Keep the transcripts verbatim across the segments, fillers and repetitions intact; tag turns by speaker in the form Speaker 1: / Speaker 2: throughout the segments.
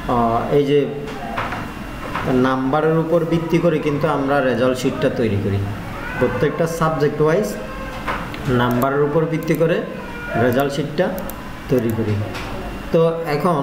Speaker 1: এই যে নাম্বারের উপর ভিত্তি করে কিন্তু আমরা রেজাল্ট শিটটা তৈরি করি। প্রত্যেকটা সাবজেক্ট ওয়াইজ নাম্বারের উপর ভিত্তি করে রেজাল্ট শিটটা তৈরি করি। তো এখন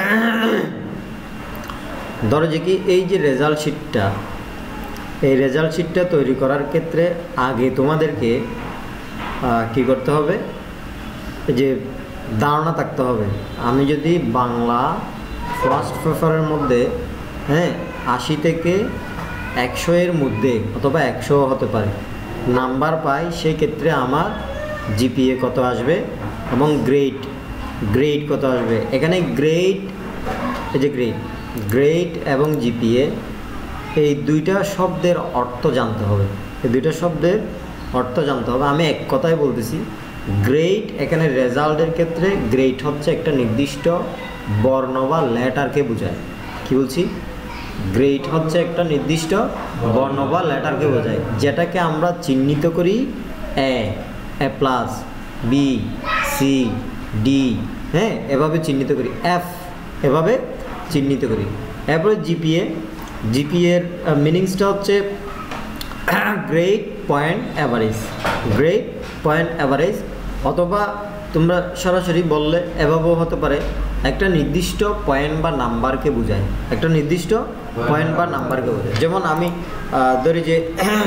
Speaker 1: ধরো যে কি এই যে রেজাল্ট শিটটা, এই রেজাল্ট শিটটা তৈরি করার ক্ষেত্রে আগে তোমাদেরকে কি করতে হবে, যে ধারণা থাকতে হবে আমি যদি বাংলা ফার্স্ট পেপারের মধ্যে হ্যাঁ আশি থেকে একশো এর মধ্যে অথবা একশো হতে পারে নাম্বার পাই, সেই ক্ষেত্রে আমার জিপিএ কত আসবে এবং গ্রেড গ্রেড কত আসবে। এখানে গ্রেড, এই যে গ্রেড গ্রেড এবং জিপিএ এই দুইটা শব্দের অর্থ জানতে হবে। এই দুইটা শব্দের অর্থ জানতে হবে। আমি এক কথায় বলতেছি, গ্রেড এখানে রেজাল্টের ক্ষেত্রে গ্রেড হচ্ছে একটা নির্দিষ্ট বর্ণ বা লেটারকে বোঝায়। কি বলছি? গ্রেড হচ্ছে একটা নির্দিষ্ট বর্ণ বা লেটারকে বোঝায়, যেটাকে আমরা চিহ্নিত করি A, A plus, B, C, D, হ্যাঁ এভাবে চিহ্নিত করি, এফ এভাবে চিহ্নিত করি। এরপরে জিপিএ, জিপিএর মিনিংসটা হচ্ছে grade point average, grade point average, অথবা তোমরা সরাসরি বললে এভাবেও হতে পারে, একটা নির্দিষ্ট পয়েন্ট বা নাম্বারকে বোঝায়, একটা নির্দিষ্ট পয়েন্ট বা নাম্বারকে বোঝায়। যেমন আমি ধরি যে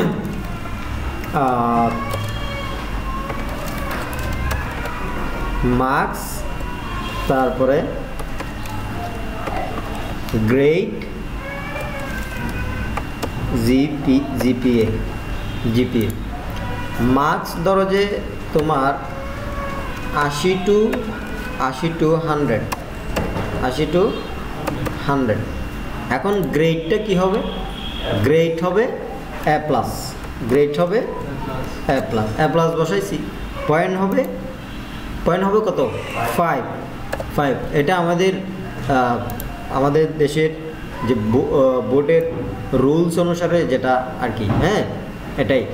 Speaker 1: মার্কস, তারপরে grade, GP GPA GPA marks ধরো যে তোমার আশি টু আশি টু হান্ড্রেড আশি টু হান্ড্রেড। এখন গ্রেডটা কি হবে? গ্রেড হবে এ প্লাস, গ্রেড হবে এ প্লাস, এ প্লাস বসাইছি। পয়েন্ট হবে, পয়েন্ট হবে কত? Five five. এটা আমাদের আমাদের দেশের যে বোর্ডের রুলস অনুসারে যেটা আর কি, হ্যাঁ এটাই।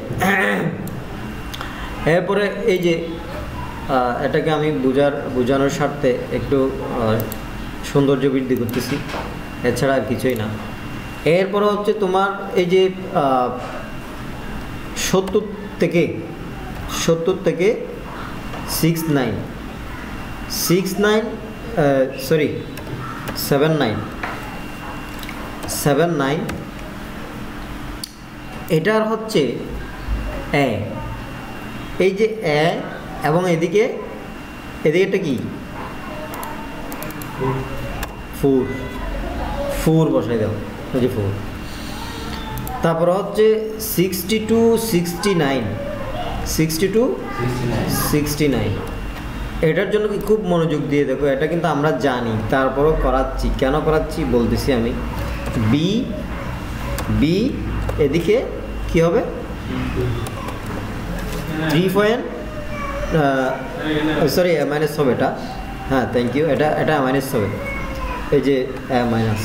Speaker 1: এরপরে এই যে এটাকে আমি বোঝার বোঝানোর স্বার্থে একটু সৌন্দর্য বৃদ্ধি করতেছি, এছাড়া আর কিছুই না। এরপরে হচ্ছে তোমার এই যে সত্তর থেকে সত্তর থেকে six nine six nine sorry seven nine seven nine এটার হচ্ছে এ, এই যে এ এবং এদিকে এদিকে এটা কি ফোর, ফোর বসাই দাও, ওই যে ফোর। তারপর হচ্ছে sixty two sixty nine sixty two sixty nine এটার জন্য কি খুব মনোযোগ দিয়ে দেখো, এটা কিন্তু আমরা জানি, তারপরও করাচ্ছি। কেন করাচ্ছি বলতেছি আমি। বি বি এদিকে কি হবে? থ্রি পয়েন্ট সরি মাইনাস হবে এটা, হ্যাঁ থ্যাংক ইউ, এটা এটা মাইনাস হবে, এই যে মাইনাস,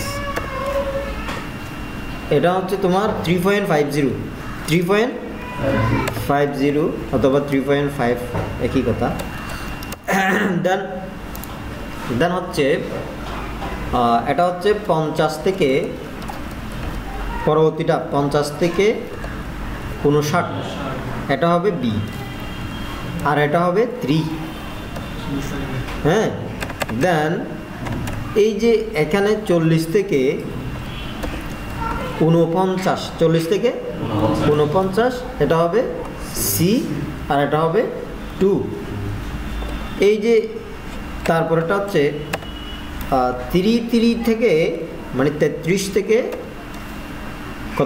Speaker 1: এটা হচ্ছে তোমার three point five zero three point five zero অথবা থ্রি পয়েন্ট ফাইভ একই কথা। দেন দেন হচ্ছে এটা হচ্ছে পঞ্চাশ থেকে পরবর্তীটা পঞ্চাশ থেকে উনষাট, এটা হবে বি, আর এটা হবে থ্রি, হ্যাঁ। দেন এই যে এখানে চল্লিশ থেকে উনপঞ্চাশ, চল্লিশ থেকে উনপঞ্চাশ এটা হবে সি, আর এটা হবে টু। এই যে তারপরেটা হচ্ছে তিরি তিরি থেকে মানে তেত্রিশ থেকে কত?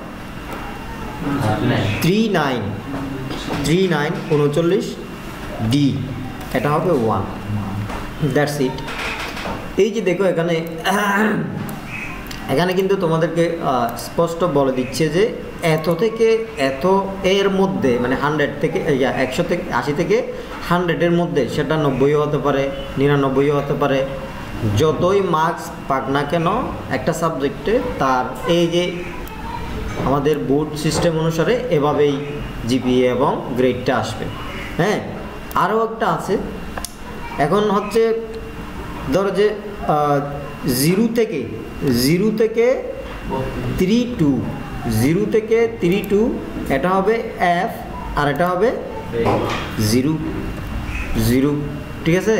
Speaker 1: থ্রি নাইন থ্রি নাইন উনচল্লিশ ডি, এটা হবে ওয়ান। That's it. এই যে দেখো এখানে এখানে কিন্তু তোমাদেরকে স্পষ্ট বলে দিচ্ছে যে এত থেকে এত এর মধ্যে, মানে হান্ড্রেড থেকে একশো থেকে আশি থেকে হান্ড্রেডের মধ্যে, সেটা নব্বইও হতে পারে, নিরানব্বইও হতে পারে, যতই মার্কস পাক না কেন একটা সাবজেক্টে, তার এই যে আমাদের বোর্ড সিস্টেম অনুসারে এভাবেই জিপিএ এবং গ্রেডটা আসবে, হ্যাঁ। আরও একটা আছে, এখন হচ্ছে ধরো যে জিরো থেকে জিরো থেকে থ্রি টু জিরো থেকে থ্রি টু এটা হবে এফ আর এটা হবে জিরো জিরো, ঠিক আছে।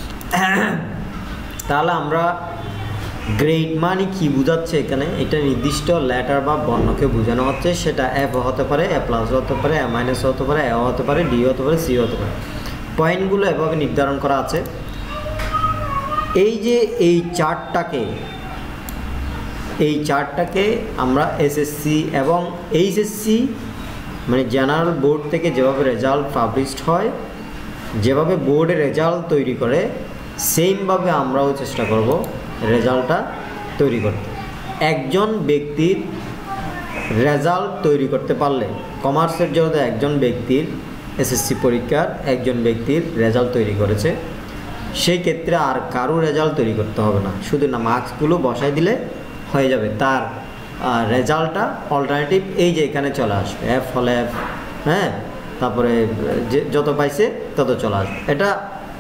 Speaker 1: তাহলে আমরা গ্রেড মানে কি বোঝাচ্ছে এখানে, এটা নির্দিষ্ট লেটার বা বর্ণকে বোঝানো হচ্ছে, সেটা এফ হতে পারে, এ প্লাস হতে পারে, এ মাইনাস হতে পারে, এ হতে পারে, ডি হতে পারে, সি হতে পারে। পয়েন্টগুলো এভাবে নির্ধারণ করা আছে। এই যে এই চার্টটাকে এই চার্টটাকে আমরা এসএসসি এবং এইচএসসি মানে জেনারেল বোর্ড থেকে যেভাবে রেজাল্ট পাবলিশড হয়, যেভাবে বোর্ডে রেজাল্ট তৈরি করে, সেমভাবে আমরাও চেষ্টা করব রেজাল্টটা তৈরি করতে। একজন ব্যক্তির রেজাল্ট তৈরি করতে পারলে, কমার্সের জগতে একজন ব্যক্তির এসএসসি পরীক্ষার একজন ব্যক্তির রেজাল্ট তৈরি করেছে, সেই ক্ষেত্রে আর কারো রেজাল্ট তৈরি করতে হবে না, শুধু না মার্কসগুলো বসাই দিলে হয়ে যাবে। তার রেজাল্টটা অল্টারনেটিভ এই যে এখানে চলে আসবে, এফ হলে এফ, হ্যাঁ, তারপরে যে যত পাইছে তত চলে আসবে। এটা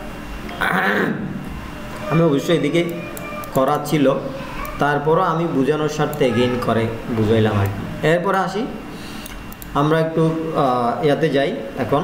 Speaker 1: আমি অবশ্যই এদিকে করা ছিল, তারপরও আমি বোঝানোর স্বার্থে এগেইন করে বুঝাইলাম আর কি। এরপরে আসি আমরা একটু ইয়াতে যাই। এখন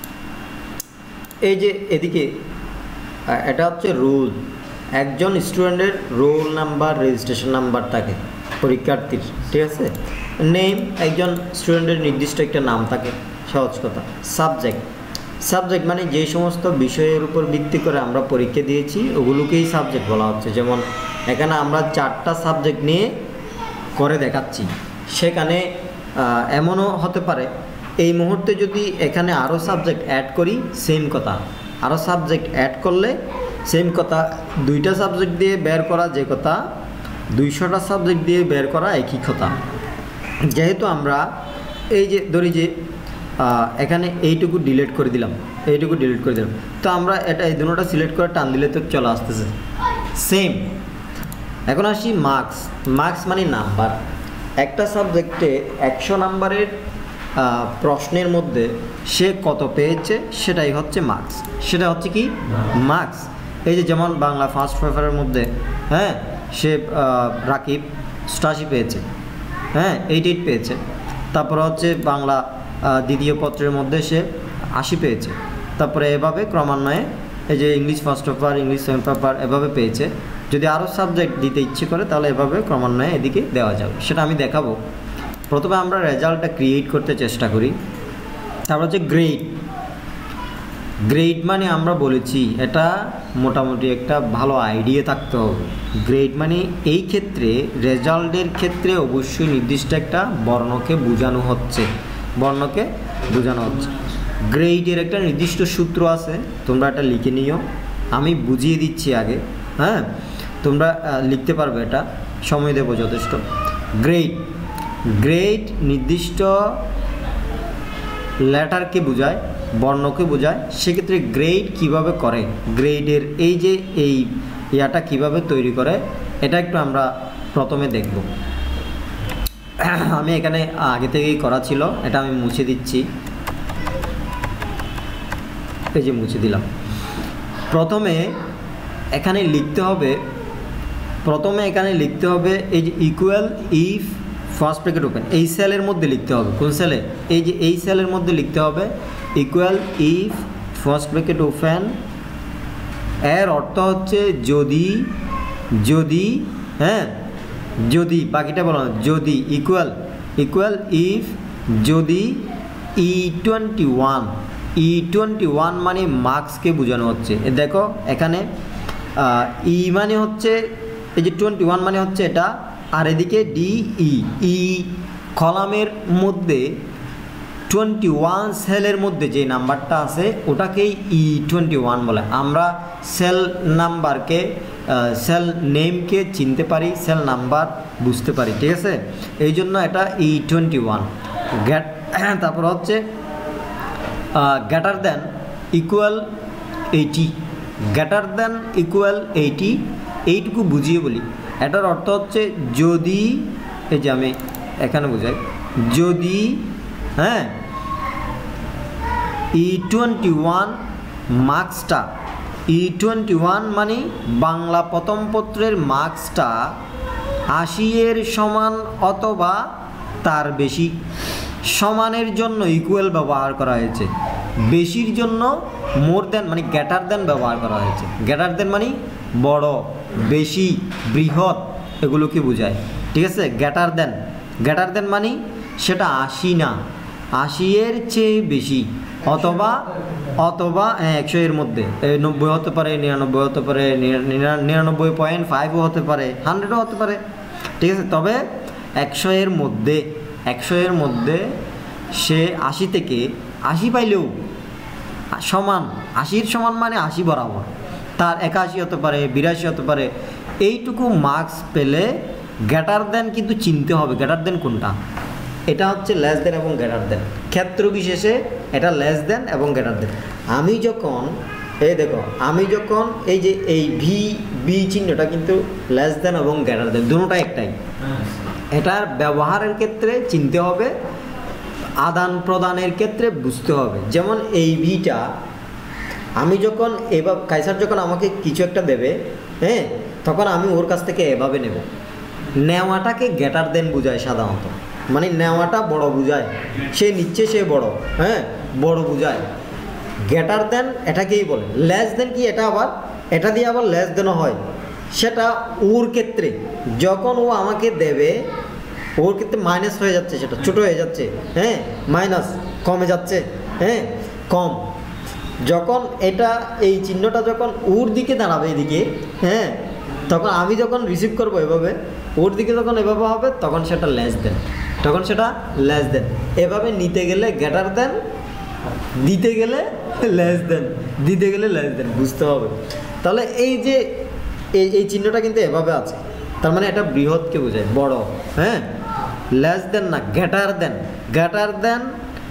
Speaker 1: এই যে এদিকে এটা হচ্ছে রুল, একজন স্টুডেন্টের রোল নাম্বার, রেজিস্ট্রেশন নাম্বার থাকে পরীক্ষার্থীর, ঠিক আছে। নেম, একজন স্টুডেন্টের নির্দিষ্ট একটা নাম থাকে, সহজ কথা। সাবজেক্ট, সাবজেক্ট মানে যে সমস্ত বিষয়ের উপর ভিত্তি করে আমরা পরীক্ষা দিয়েছি ওগুলোকেই সাবজেক্ট বলা হচ্ছে। যেমন এখানে আমরা চারটা সাবজেক্ট নিয়ে করে দেখাচ্ছি, সেখানে এমনও হতে পারে এই মুহূর্তে যদি এখানে আরও সাবজেক্ট অ্যাড করি সেম কথা, আরও সাবজেক্ট অ্যাড করলে সেম কথা। দুইটা সাবজেক্ট দিয়ে বের করা যে কথা, দুইশোটা সাবজেক্ট দিয়ে বের করা একই কথা। যেহেতু আমরা এই যে ধরি যে এখানে এইটুকু ডিলিট করে দিলাম, এইটুকু ডিলিট করে দিলাম, তো আমরা এটা এই দুটোটা সিলেক্ট করে টান দিলে তো চলে আসতেছে সেম। এখন আসি মার্কস। মার্কস মানে নাম্বার। একটা সাবজেক্টে একশো নাম্বারের প্রশ্নের মধ্যে সে কত পেয়েছে সেটাই হচ্ছে মার্কস, সেটা হচ্ছে কি মার্কস। এই যে যেমন বাংলা ফার্স্ট পেপারের মধ্যে, হ্যাঁ, সে রাকিব অষ্টাশি পেয়েছে, হ্যাঁ, এইটি এইট পেয়েছে। তারপরে হচ্ছে বাংলা দ্বিতীয় পত্রের মধ্যে সে আশি পেয়েছে। তারপরে এভাবে ক্রমান্বয়ে এই যে English first paper, English second paper এভাবে পেয়েছে। যদি আরও সাবজেক্ট দিতে ইচ্ছে করে তাহলে এভাবে ক্রমান্বয়ে এদিকে দেওয়া যাবে, সেটা আমি দেখাবো। প্রথমে আমরা রেজাল্টটা ক্রিয়েট করতে চেষ্টা করি। তারপর হচ্ছে গ্রেড। গ্রেড মানে আমরা বলেছি এটা মোটামুটি একটা ভালো আইডিয়া থাকতে হবে। গ্রেড মানে এই ক্ষেত্রে রেজাল্টের ক্ষেত্রে অবশ্যই নির্দিষ্ট একটা বর্ণকে বোঝানো হচ্ছে, বর্ণকে বোঝানো হচ্ছে। গ্রেডের একটা নির্দিষ্ট সূত্র আছে, তোমরা এটা লিখে নিও, আমি বুঝিয়ে দিচ্ছি আগে, হ্যাঁ, তোমরা লিখতে পারবে, এটা সময় দেবো যথেষ্ট। গ্রেড, গ্রেড নির্দিষ্ট লেটারকে বোঝায়, বর্ণকে বোঝায়। সেক্ষেত্রে গ্রেড কিভাবে করে, গ্রেডের এই যে এই ইয়াটা কিভাবে তৈরি করে, এটা একটু আমরা প্রথমে দেখব। আমি এখানে আগে থেকেই করা ছিল, এটা আমি মুছে দিচ্ছি, এই যে মুছে দিলাম। প্রথমে এখানে লিখতে হবে, প্রথমে এখানে লিখতে হবে এই যে equal if first bracket open, এই সেলের মধ্যে লিখতে হবে। কোন সেলে? এই যে এই সেলের মধ্যে লিখতে হবে equal if first bracket open. এর অর্থ হচ্ছে যদি, যদি, হ্যাঁ, যদি, বাকিটা বলো না, যদি ইকুয়াল, ইকুয়াল ইফ যদি E twenty one, E twenty one মানে মার্কসকে বোঝানো হচ্ছে। দেখো এখানে ই মানে হচ্ছে এই যে টোয়েন্টি ওয়ান মানে হচ্ছে এটা, আর এদিকে ডি ই, ই কলামের মধ্যে টোয়েন্টি ওয়ান সেলের মধ্যে যে নাম্বারটা আছে ওটাকেই ই টোয়েন্টি ওয়ান বলে। আমরা সেল নাম্বারকে, সেল নেমকে চিনতে পারি, সেল নাম্বার বুঝতে পারি, ঠিক আছে। এই জন্য এটা ই টোয়েন্টি ওয়ান। গ্যাট, তারপর হচ্ছে greater than equal eighty, greater than equal eighty, এইটুকু বুঝিয়ে বলি। এটার অর্থ হচ্ছে যদি, এই যে আমি এখানে বোঝাই, যদি, হ্যাঁ, ই টোয়েন্টি ওয়ান মার্কসটা ই টোয়েন্টি ওয়ান মানে বাংলা প্রথম পত্রের মার্কসটা আশি এর সমান অথবা তার বেশি। সমানের জন্য ইকুয়াল ব্যবহার করা হয়েছে, বেশির জন্য মোর দেন মানে গ্রেটার দেন ব্যবহার করা হয়েছে। গ্রেটার দেন মানে বড়, বেশি, বৃহৎ, এগুলোকে বোঝায়। ঠিক আছে, গ্রেটার দেন গ্রেটার দেন মানে সেটা আশি না, আশি এর চেয়ে বেশি, অথবা অথবা একশো এর মধ্যে, নব্বই হতে পারে, নিরানব্বই হতে পারে, নিরানব্বই পয়েন্ট ফাইভও হতে পারে, হান্ড্রেডও হতে পারে। ঠিক আছে, তবে একশো এর মধ্যে একশো এর মধ্যে সে আশি থেকে আশি পাইলেও সমান, আশির সমান মানে আশি বরাবর, তার একাশি হতে পারে, বিরাশি হতে পারে। এইটুকু মার্কস পেলে গ্রেটার দেন কিন্তু চিনতে হবে গ্রেটার দেন কোনটা। এটা হচ্ছে লেস দেন এবং গ্রেটার দেন, ক্ষেত্র বিশেষে এটা লেস দেন এবং গ্রেটার দেন। আমি যখন এই দেখো আমি যখন এই যে এই ভি বি চিহ্নটা কিন্তু লেস দেন এবং গ্রেটার দেন দুটোটা একটাই। এটার ব্যবহারের ক্ষেত্রে চিনতে হবে, আদান প্রদানের ক্ষেত্রে বুঝতে হবে। যেমন এই ভিটা আমি যখন এভাবে কাইসার যখন আমাকে কিছু একটা দেবে, হ্যাঁ, তখন আমি ওর কাছ থেকে এভাবে নেব। নেওয়াটাকে গ্রেটার দেন বোঝায় সাধারণত, মানে নেওয়াটা বড় বোঝায়, সে নিচ্ছে সে বড়, হ্যাঁ, বড় বোঝায়। গ্রেটার দেন এটাকেই বলে। লেস দেন কি, এটা আবার এটা দিয়ে আবার লেস দেনও হয়। সেটা ওর ক্ষেত্রে যখন ও আমাকে দেবে, ওর ক্ষেত্রে মাইনাস হয়ে যাচ্ছে, সেটা ছোটো হয়ে যাচ্ছে, হ্যাঁ, মাইনাস কমে যাচ্ছে, হ্যাঁ, কম। যখন এটা এই চিহ্নটা যখন ওর দিকে দাঁড়াবে এদিকে, হ্যাঁ, তখন আমি যখন রিসিভ করবো এভাবে, ওর দিকে যখন এভাবে হবে তখন সেটা লেস দেন, তখন সেটা লেস দেন। এভাবে নিতে গেলে গ্রেটার দেন, দিতে গেলে লেস দেন, দিতে গেলে লেস দেন, বুঝতে হবে। তাহলে এই যে এই এই চিহ্নটা কিন্তু এভাবে আছে, তার মানে এটা বৃহৎকে বোঝায়, বড়, হ্যাঁ। লেস দেন না, greater than. Greater than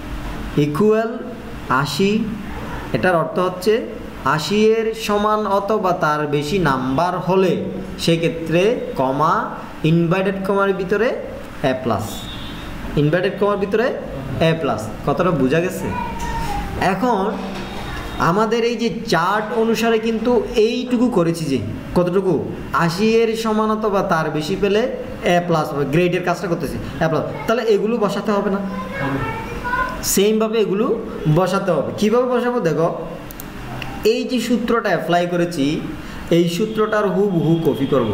Speaker 1: equal আশি, এটার অর্থ হচ্ছে আশি এর সমান অথবা তার বেশি নাম্বার হলে সেক্ষেত্রে কমা, ইনভার্টেড কমার ভিতরে এ প্লাস, ইনভার্টেড কমার ভিতরে এ প্লাস। কতটা বোঝা গেছে? এখন আমাদের এই যে চার্ট অনুসারে কিন্তু এইটুকু করেছি, যে কতটুকু, আশি এর সমান অথবা তার বেশি পেলে এ প্লাস হবে, গ্রেডের কাজটা করতেছি এ প্লাস। তাহলে এগুলো বসাতে হবে না? সেমভাবে এগুলো বসাতে হবে। কীভাবে বসাবো দেখো, এই যে সূত্রটা অ্যাপ্লাই করেছি, এই সূত্রটার হুবহু কপি করব,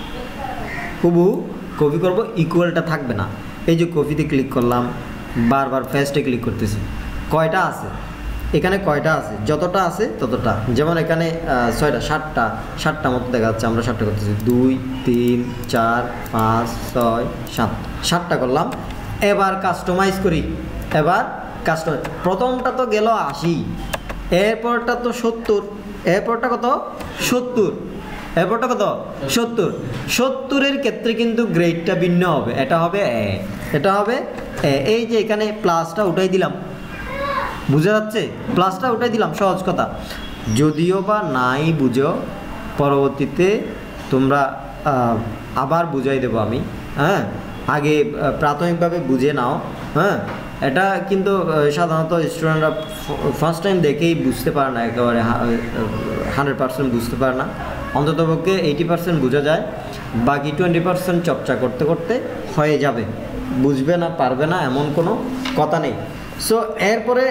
Speaker 1: হুবহু কপি করব, ইকুয়ালটা থাকবে না। এই যে কপিতে ক্লিক করলাম, বারবার ফার্স্টে ক্লিক করতেছি, কয়টা আছে এখানে, কয়টা আছে, যতটা আছে ততটা। যেমন এখানে ছয়টা, ষাটটা, ষাটটা মতো দেখা যাচ্ছে, আমরা ষাটটা করতেছি, দুই তিন চার পাঁচ ছয় সাত, ষাটটা করলাম। এবার কাস্টমাইজ করি, এবার কাস্টমাইজ। প্রথমটা তো গেল আশি, এরপরটা তো সত্তর, এরপরটা কত, সত্তর, এরপরটা কত, সত্তর। সত্তরের ক্ষেত্রে কিন্তু গ্রেডটা ভিন্ন হবে, এটা হবে এ, এটা হবে এ। এই যে এখানে প্লাসটা উঠাই দিলাম, বুঝা যাচ্ছে, প্লাসটা উঠাই দিলাম, সহজ কথা। যদিও বা নাই বুঝো, পরবর্তীতে তোমরা আবার বুঝাই দেবো আমি, হ্যাঁ, আগে প্রাথমিকভাবে বুঝে নাও, হ্যাঁ। এটা কিন্তু সাধারণত স্টুডেন্টরা ফার্স্ট টাইম দেখেই বুঝতে পারে না, একেবারে হান্ড্রেড পার্সেন্ট বুঝতে পারে না। অন্ততপক্ষে এইটি পার্সেন্ট বোঝা যায়, বাকি টোয়েন্টি পার্সেন্ট চর্চা করতে করতে হয়ে যাবে। বুঝবে না, পারবে না এমন কোনো কথা নেই। সো এরপরে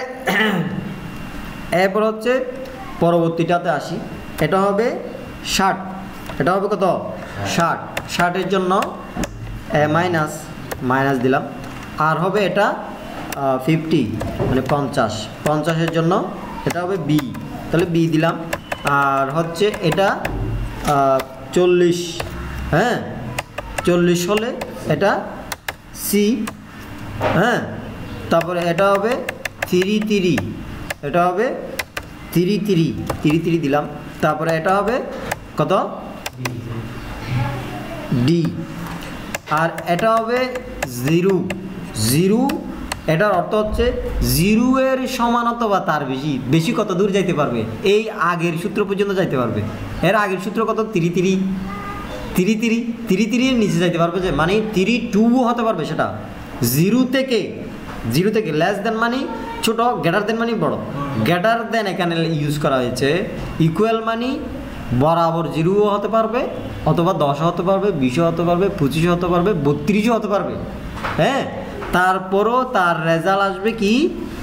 Speaker 1: এরপর হচ্ছে পরবর্তীটাতে আসি, এটা হবে ষাট, এটা হবে কত, ষাট। ষাটের জন্য এ মাইনাস, মাইনাস দিলাম। আর হবে এটা ফিফটি মানে পঞ্চাশ, পঞ্চাশের জন্য এটা হবে বি, তাহলে বি দিলাম। আর হচ্ছে এটা চল্লিশ, হ্যাঁ, চল্লিশ হলে এটা সি, হ্যাঁ। তারপরে এটা হবে থ্রি তিরি, এটা হবে থ্রি তিরি, থ্রি তিরি দিলাম। তারপরে এটা হবে কত, ডি। আর এটা হবে জিরো, জিরো, এটার অর্থ হচ্ছে জিরো এর সমান অথবা তার বেশি, বেশি কত দূর যাইতে পারবে, এই আগের সূত্র পর্যন্ত যাইতে পারবে। এর আগের সূত্র কত, থ্রি তিরি, থ্রি তিরি, থ্রি তিরির নিচে যাইতে পারবে, যে মানে থ্রি টুও হতে পারবে। সেটা জিরো থেকে, জিরো থেকে লেস দেন মানে ছোটো, গ্রেটার দেন মানে বড়, গ্রেটার দেন এখানে ইউজ করা হয়েছে। ইকুয়াল মানে বরাবর জিরোও হতে পারবে, অথবা দশও হতে পারবে, বিশও হতে পারবে, পঁচিশও হতে পারবে, বত্রিশও হতে পারবে। হ্যাঁ, তারপরও তার রেজাল্ট আসবে কি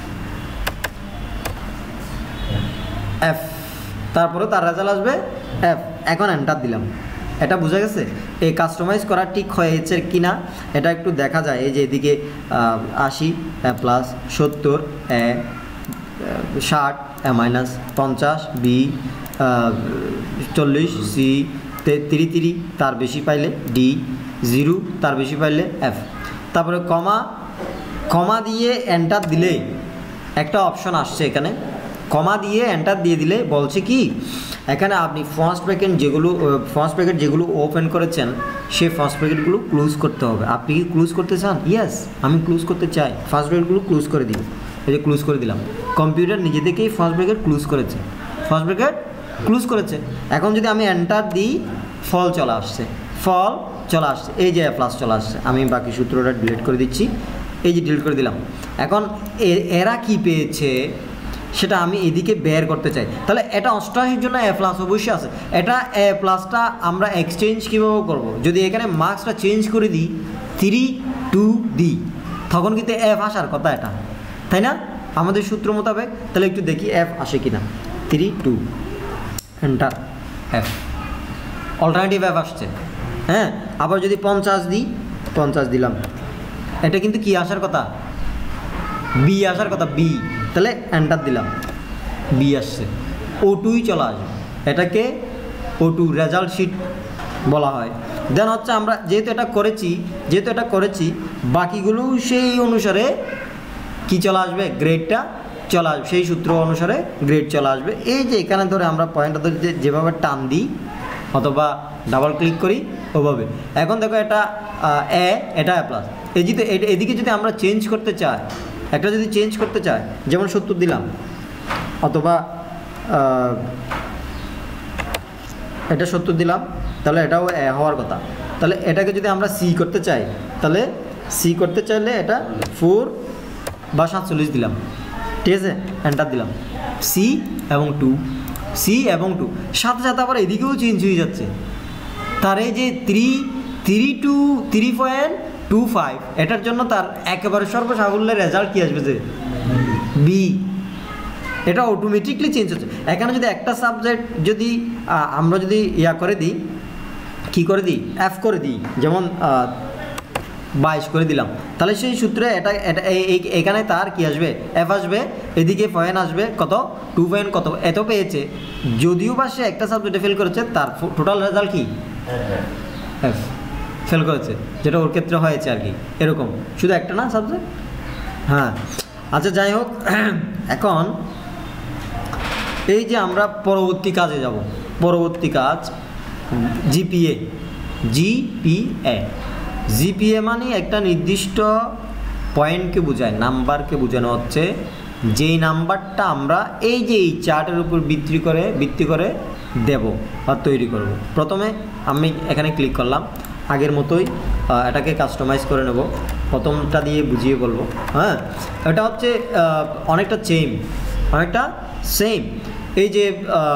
Speaker 1: এফ, তারপরে তার রেজাল্ট আসবে এফ। এখন এন্টার দিলাম। এটা বোঝা গেছে? এই কাস্টমাইজ করা ঠিক হয়েছে কি না এটা একটু দেখা যায়। এই যে এদিকে আশি এ প্লাস, সত্তর এ, ষাট এ মাইনাস, পঞ্চাশ বি, চল্লিশ সি, তিরি তিরি তার বেশি পাইলে ডি, জিরো তার বেশি পাইলে এফ। তারপরে কমা, কমা দিয়ে এন্টার দিলে একটা অপশন আসছে এখানে। কমা দিয়ে এন্টার দিয়ে দিলে বলছে কি এখানে আপনি ফার্স্ট ব্র্যাকেট যেগুলো ফার্স্ট ব্র্যাকেট যেগুলো ওপেন করেছেন সেই ফার্স্ট ব্র্যাকেটগুলো ক্লোজ করতে হবে। আপনি কি ক্লোজ করতে চান? ইয়েস, আমি ক্লোজ করতে চাই। ফার্স্ট ব্র্যাকেটগুলো ক্লোজ করে দিই। এই যে ক্লোজ করে দিলাম। কম্পিউটার নিজে থেকেই ফার্স্ট ব্র্যাকেট ক্লোজ করেছে, ফার্স্ট ব্র্যাকেট ক্লোজ করেছে। এখন যদি আমি এন্টার দিই ফল চলে আসছে, ফল চলে আসছে, এই যে প্লাস চলে আসছে। আমি বাকি সূত্রটা ডিলিট করে দিচ্ছি। এই যে ডিলিট করে দিলাম। এখন এরা কি পেয়েছে সেটা আমি এদিকে বের করতে চাই। তাহলে এটা অষ্টআশির জন্য এ প্লাস অবশ্যই আছে। এটা এ প্লাসটা আমরা এক্সচেঞ্জ কীভাবে করব? যদি এখানে মার্কসটা চেঞ্জ করে দিই, থ্রি টু দিই, তখন কিন্তু এফ আসার কথা এটা, তাই না? আমাদের সূত্র মোতাবেক। তাহলে একটু দেখি এফ আসে কিনা। Three two enter, F alternative F আসছে। হ্যাঁ, আবার যদি পঞ্চাশ দিই, পঞ্চাশ দিলাম, এটা কিন্তু কি আসার কথা? বি আসার কথা, বি। তাহলে এন্টার দিলাম, বি আসছে। ও টুই চলে আসবে। এটাকে ও টু রেজাল্ট শিট বলা হয়। দেন হচ্ছে আমরা যেহেতু এটা করেছি যেহেতু এটা করেছি বাকিগুলো সেই অনুসারে কি চলে আসবে? গ্রেডটা চলে আসবে, সেই সূত্র অনুসারে গ্রেড চলে আসবে। এই যে এখানে ধরে আমরা পয়েন্টটা ধরে যেভাবে টান দিই অথবা ডাবল ক্লিক করি ওভাবে। এখন দেখো এটা এ, এটা এ প্লাস। এই যদি এদিকে যদি আমরা চেঞ্জ করতে চাই, একটা যদি চেঞ্জ করতে চাই, যেমন সত্তর দিলাম, অথবা এটা সত্তর দিলাম, তাহলে এটাও এ হওয়ার কথা। তাহলে এটাকে যদি আমরা সি করতে চাই, তাহলে সি করতে চাইলে এটা ফোর বা সাতচল্লিশ দিলাম, ঠিক আছে? এন্টার দিলাম, সি এবং টু, সি এবং টু, সাথে সাথে আবার এদিকেও চেঞ্জ হয়ে যাচ্ছে। তার এই যে three three two three point two five, এটার জন্য তার একেবারে সর্বসাকুল্যের রেজাল্ট কী আসবে? যে বি। এটা অটোমেটিকলি চেঞ্জ হচ্ছে। এখানে যদি একটা সাবজেক্ট যদি আমরা যদি ইয়া করে দিই, কী করে দিই? এফ করে দিই, যেমন বাইশ করে দিলাম, তাহলে সেই সূত্রে এটা এটা এখানে তার কি আসবে? এফ আসবে। এদিকে পয়েন্ট আসবে কত? টু পয়েন্ট কত এত পেয়েছে। যদিও বা সে একটা সাবজেক্টে ফেল করেছে, তার টোটাল রেজাল্ট কি? এফ ফেল করেছে, যেটা ওর ক্ষেত্রে হয়েছে আর কি। এরকম শুধু একটা না সাবজেক্ট। হ্যাঁ, আচ্ছা, যাই হোক। এখন এই যে আমরা পরবর্তী কাজে যাব, পরবর্তী কাজ জিপিএ। জিপিএ জিপিএ মানে একটা নির্দিষ্ট পয়েন্টকে বোঝায়, নাম্বারকে বোঝানো হচ্ছে। যেই নাম্বারটা আমরা এই যে এই চার্টের উপর ভিত্তি করে ভিত্তি করে দেব বা তৈরি করব। প্রথমে আমি এখানে ক্লিক করলাম, আগের মতোই এটাকে কাস্টমাইজ করে নেব। প্রথমটা দিয়ে বুঝিয়ে বলবো। হ্যাঁ, এটা হচ্ছে অনেকটা সেম, অনেকটা সেম। এই যে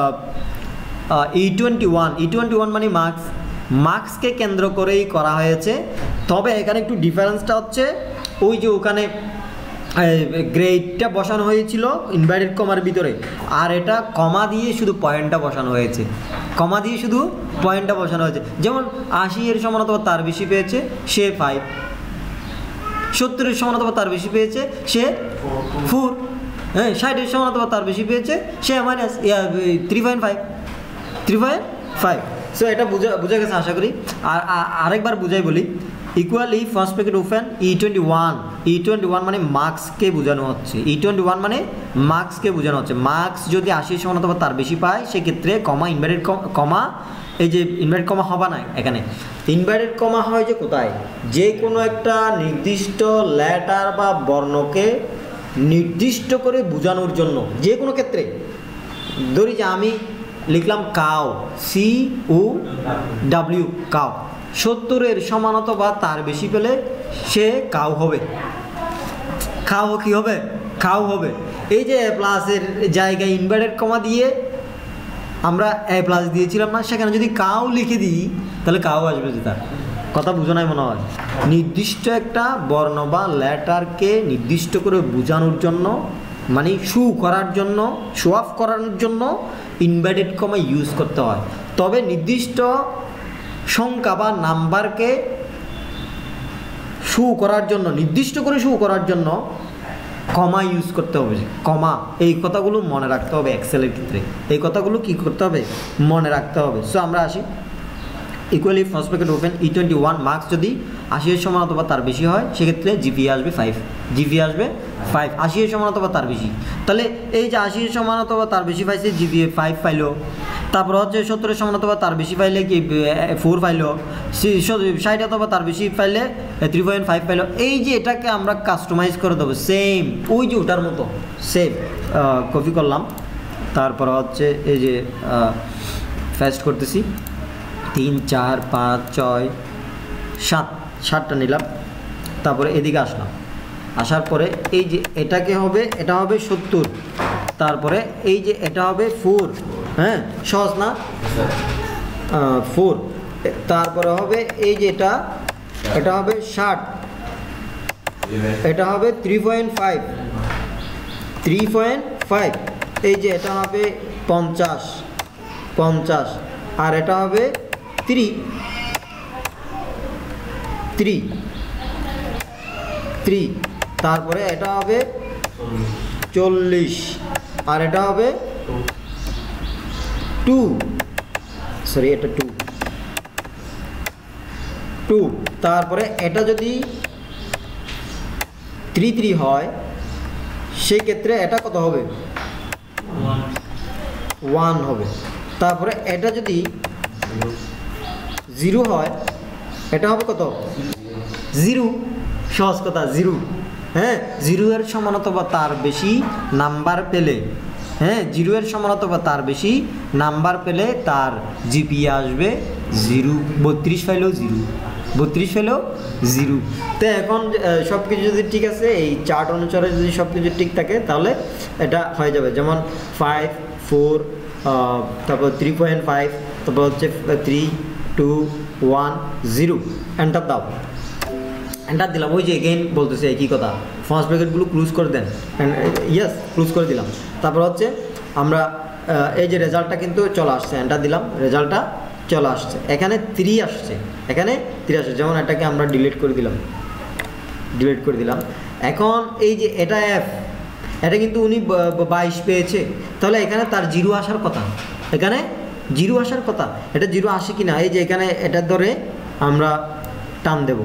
Speaker 1: E twenty one E twenty one মানে মার্কস, মার্কসকে কেন্দ্র করেই করা হয়েছে। তবে এখানে একটু ডিফারেন্সটা হচ্ছে ওই যে ওখানে গ্রেডটা বসানো হয়েছিল ইনভার্টেড কমার ভিতরে, আর এটা কমা দিয়ে শুধু পয়েন্টটা বসানো হয়েছে। কমা দিয়ে শুধু পয়েন্টটা বসানো হয়েছে। যেমন আশি এর সমান অথবা তার বেশি পেয়েছে সে ফাইভ, সত্তরের সমান অথবা তার বেশি পেয়েছে সে ফোর, হ্যাঁ, ষাটের সমান অথবা তার বেশি পেয়েছে সে minus three point five three point five so এটা বুঝা বুঝা গেছে আশা করি। আর আরেকবার বুঝাই বলি, equally first bracket open E twenty one E twenty one মানে মার্কসকে বোঝানো হচ্ছে। ই টোয়েন্টি ওয়ান মানে মার্কসকে বোঝানো হচ্ছে। মার্কস যদি আশির সমান অথবা তার বেশি পায় সেক্ষেত্রে কমা ইনভার্টেড কমা, এই যে ইনভার্টেড কমা হবে না, এখানে ইনভার্টেড কমা হয় যে কোথায়? যে কোনো একটা নির্দিষ্ট লেটার বা বর্ণকে নির্দিষ্ট করে বোঝানোর জন্য, যে কোনো ক্ষেত্রে। ধরি যে আমি লিখলাম cow, C O W, cow. সত্তরের সমান অথবা তার বেশি পেলে সে কাউ হবে। কাউ কি হবে? কাউ হবে। এই যে এ প্লাসের জায়গায় ইনভার্টেড কমা দিয়ে আমরা এ প্লাস দিয়েছিলাম না, সেখানে যদি কাউ লিখে দিই তাহলে কাউ আসবে যেটা। কথা বুঝো নাই মনে হয়? নির্দিষ্ট একটা বর্ণ বা লেটারকে নির্দিষ্ট করে বোঝানোর জন্য, মানে শু করার জন্য, শো অফ করানোর জন্য ইনভার্টেড কমা ইউজ করতে হয়। তবে নির্দিষ্ট সংখ্যা বা নাম্বারকে শু করার জন্য, নির্দিষ্ট করে শু করার জন্য কমা ইউজ করতে হবে। কমা, এই কথাগুলো মনে রাখতে হবে এক্সেলের ক্ষেত্রে। এই কথাগুলো কি করতে হবে? মনে রাখতে হবে। সো আমরা আসি, equally first bracket open E twenty one marks যদি আশি এর সমান অথবা তার বেশি হয় সেক্ষেত্রে জিপিএ আসবে ফাইভ। জিপিএ আসবে ফাইভ, আশি এর সমান অথবা তার বেশি। তাহলে এই যে আশি এর সমান অথবা তার বেশি পাইছে জিপিএ ফাইভ পাইলো। তারপর হচ্ছে সত্তরের সমান অথবা তার বেশি পাইলে কি ফোর পাইলো। ষাট অথবা তার বেশি পাইলে থ্রি পয়েন্ট ফাইভ পাইলো। এই যে এটাকে আমরা কাস্টমাইজ করে দেবো সেম ওই যে ওটার মতো সেম কপি করলাম। তারপর হচ্ছে এই যে ফার্স্ট করতেছি তিন চার পাঁচ ছয় সাত, সাতটা নিলাম। তারপরে এদিকে আসলাম, আসার পরে এই যে এটাকে হবে, এটা হবে সত্তর। তারপরে এই যে এটা হবে ফোর, হ্যাঁ সহজ না? ফোর। তারপরে হবে এই যে এটা, এটা হবে ষাট, এটা হবে three point five, three point five. এই যে এটা হবে পঞ্চাশ, পঞ্চাশ। আর এটা হবে থ্রি, থ্রি, থ্রি। তারপরে এটা হবে চল্লিশ, আর এটা হবে টু, সরি এটা টু, টু। তারপরে এটা যদি থ্রি থ্রি হয় সেই ক্ষেত্রে এটা কত হবে? ওয়ান হবে। তারপরে এটা যদি জিরো হয় এটা হবে কত? জিরো। সহজ কথা, জিরো। হ্যাঁ, জিরো এর সমান অথবা তার বেশি নাম্বার পেলে, হ্যাঁ জিরো এর সমান অথবা তার বেশি নাম্বার পেলে তার জিপিএ আসবে জিরো। বত্রিশ পাইলেও জিরো, বত্রিশ পাইলেও জিরো। তো এখন সব কিছু যদি ঠিক আছে, এই চার্ট অনুসারে যদি সব কিছু ঠিক থাকে তাহলে এটা হয়ে যাবে। যেমন ফাইভ, ফোর, তারপর থ্রি পয়েন্ট ফাইভ, তারপর হচ্ছে three, two, one, zero. Enter দাও, এন্টার দিলাম। ওই যে এগেইন বলতেছে একই কথা, ফার্স্ট ব্র্যাকেটগুলো ক্লোজ করে দেন। ইয়েস, ক্লোজ করে দিলাম। তারপর হচ্ছে আমরা এই যে রেজাল্টটা কিন্তু চলে আসছে, এন্টার দিলাম, রেজাল্টটা চলে আসছে। এখানে থ্রি আসছে, এখানে থ্রি আসছে। যেমন এটাকে আমরা ডিলিট করে দিলাম, ডিলিট করে দিলাম। এখন এই যে এটা এফ, এটা কিন্তু উনি বাইশ পেয়েছে, তাহলে এখানে তার জিরো আসার কথা, এখানে জিরো আসার কথা। এটা জিরো আসে কি না? এই যে এখানে এটার ধরে আমরা টান দেব,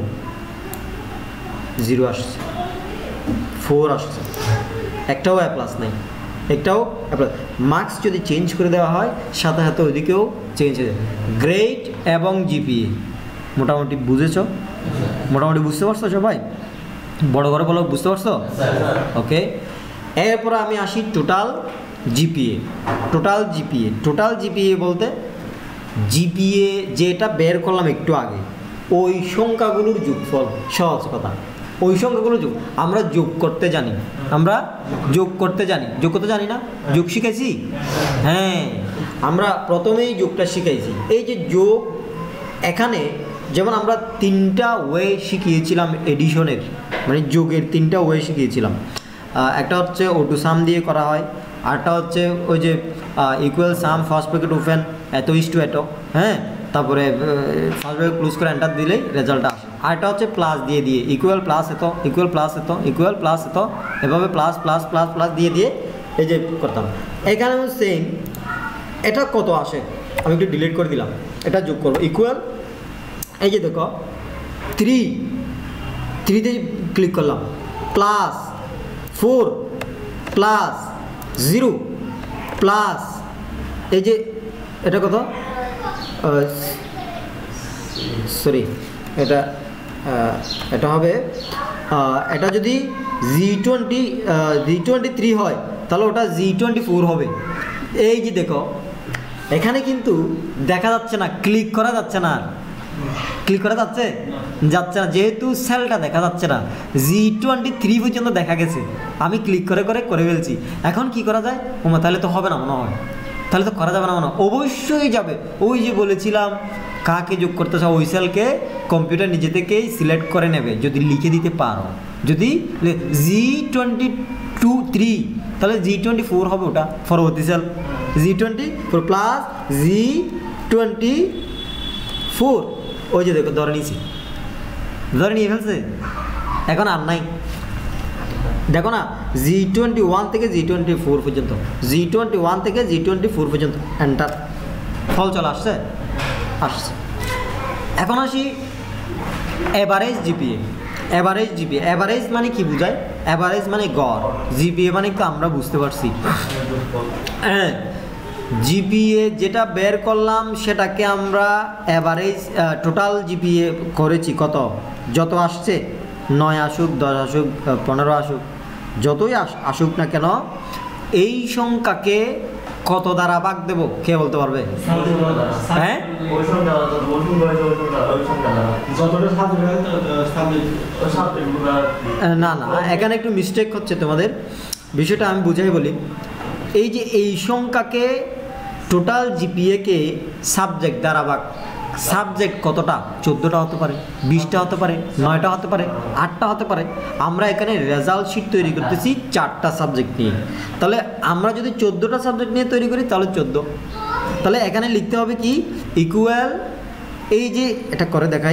Speaker 1: জিরো আসছে, ফোর আসছে, একটাও এ প্লাস নেই, একটাও এ প্লাস। মার্কস যদি চেঞ্জ করে দেওয়া হয় সাথে সাথে ওইদিকেও চেঞ্জ হয়ে যাবে। গ্রেড এবং জিপিএ মোটামুটি বুঝেছো? মোটামুটি বুঝতে পারছো সবাই? বড় করে বলো, বুঝতে পারছো? ওকে, এরপর আমি আসি total GPA. Total GPA, total GPA বলতে জিপিএ যেটা বের করলাম একটু আগে, ওই সংখ্যাগুলোর যোগফল। সহজ কথা, ওই সংখ্যাগুলো যোগ। আমরা যোগ করতে জানি, আমরা যোগ করতে জানি, যোগ করতে জানি না? যোগ শিখাইছি? হ্যাঁ, আমরা প্রথমেই যোগটা শিখাইছি। এই যে যোগ, এখানে যেমন আমরা তিনটা ওয়ে শিখিয়েছিলাম এডিশনের, মানে যোগের তিনটা ওয়ে শিখিয়েছিলাম। একটা হচ্ছে অটো সাম দিয়ে করা হয়, আরটা হচ্ছে ওই যে equal sum first bracket open এত ইস টু এত, হ্যাঁ, তারপরে ফার্স্ট ব্র্যাকেট ক্লোজ করে এন্টার দিলেই রেজাল্টটা আসে। আরটা হচ্ছে প্লাস দিয়ে দিয়ে, ইকুয়াল প্লাস এত, ইকুয়াল প্লাস এত, ইকুয়াল প্লাস এত, এভাবে প্লাস প্লাস প্লাস প্লাস দিয়ে দিয়ে এই যে করতাম। এখানে সেম, এটা কত আসে আমি একটু ডিলিট করে দিলাম, এটা যোগ করবো। ইকুয়াল, এই যে দেখো থ্রি, থ্রিতে ক্লিক করলাম, plus four, plus zero, plus এই যে এটা কত, সরি এটা এটা হবে, এটা যদি G twenty G twenty three হয় তাহলে ওটা জি টোয়েন্টি ফোর হবে। এই যে দেখো এখানে কিন্তু দেখা যাচ্ছে না, ক্লিক করা যাচ্ছে না,
Speaker 2: ক্লিক করা যাচ্ছে যাচ্ছে না, যেহেতু সেলটা দেখা যাচ্ছে না, জি টোয়েন্টি থ্রি পর্যন্ত দেখা গেছে, আমি ক্লিক করে করে করে ফেলছি। এখন কি করা যায়? ওমা তাহলে তো হবে না মনে হয়, তাহলে তো করা যাবে না মনে হয়। অবশ্যই যাবে। ওই যে বলেছিলাম কাকে যোগ করতে চাও ওই সেলকে কম্পিউটার নিজে থেকেই সিলেক্ট করে নেবে যদি লিখে দিতে পারো। যদি জি টোয়েন্টি টু থ্রি তাহলে জি টোয়েন্টি ফোর হবে ওটা পরবর্তী cell, G twenty four plus G twenty four. ওই যে দেখো ধরে নিয়েছি, ধরে নিয়ে ফেলছে, এখন আর নাই। দেখো না, জি টোয়েন্টি ওয়ান থেকে জি টোয়েন্টি ফোর পর্যন্ত, জি টোয়েন্টি ওয়ান থেকে জি টোয়েন্টি ফোর পর্যন্ত এন্টার, ফল চলে আসছে আসছে। এখন আসি average GPA. Average GPA, average মানে কি বোঝায়? অ্যাভারেজ মানে গড়, জিপিএ মানে কি আমরা বুঝতে পারছি। হ্যাঁ, জিপিএ যেটা বের করলাম সেটাকে আমরা অ্যাভারেজ, টোটাল জিপিএ করেছি কত, যত আসছে, নয় আসুক, দশ আসুক, পনেরো আসুক, যতই আসুক না কেন, এই সংখ্যাকে কত দ্বারা ভাগ দেব কে বলতে পারবে? হ্যাঁ, না না, এখানে একটু মিস্টেক হচ্ছে তোমাদের, বিষয়টা আমি বুঝাই বলি। এই যে এই সংখ্যাকে টোটাল জিপিএকে সাবজেক্ট দ্বারা ভাগ, সাবজেক্ট কতটা? চোদ্দোটা হতে পারে, বিশটা হতে পারে, নয়টা হতে পারে, আটটা হতে পারে। আমরা এখানে রেজাল্ট শিট তৈরি করতেছি চারটা সাবজেক্ট নিয়ে। তাহলে আমরা যদি চোদ্দোটা সাবজেক্ট নিয়ে তৈরি করি তাহলে চোদ্দো। তাহলে এখানে লিখতে হবে কি, ইকুয়াল, এই যে এটা করে দেখাই,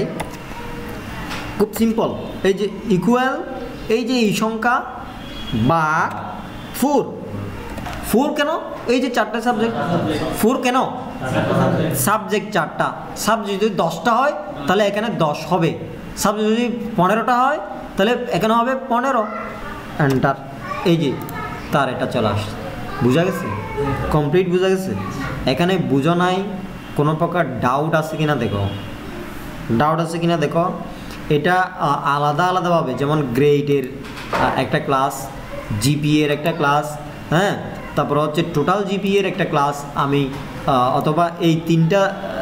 Speaker 2: খুব সিম্পল, এই যে ইকুয়াল, এই যে এই সংখ্যা বা ফোর। ফোর কেন? এই যে চারটা সাবজেক্ট, ফোর কেন? সাবজেক্ট চারটা, সাবজেক্ট যদি দশটা হয় তাহলে এখানে দশ হবে, সাবজেক্ট যদি পনেরোটা হয় তাহলে এখানে হবে পনেরো। এন্টার, এই যে তার এটা চলে আসছে। বোঝা গেছে? কমপ্লিট বোঝা গেছে? এখানে বুঝো নাই, কোনো প্রকার ডাউট আছে কিনা দেখো, ডাউট আছে কিনা দেখো। এটা আলাদা আলাদাভাবে, যেমন গ্রেডের একটা ক্লাস, জিপিএর একটা ক্লাস, হ্যাঁ, তারপর হচ্ছে টোটাল জিপিএর একটা ক্লাস আমি, অথবা এই তিনটা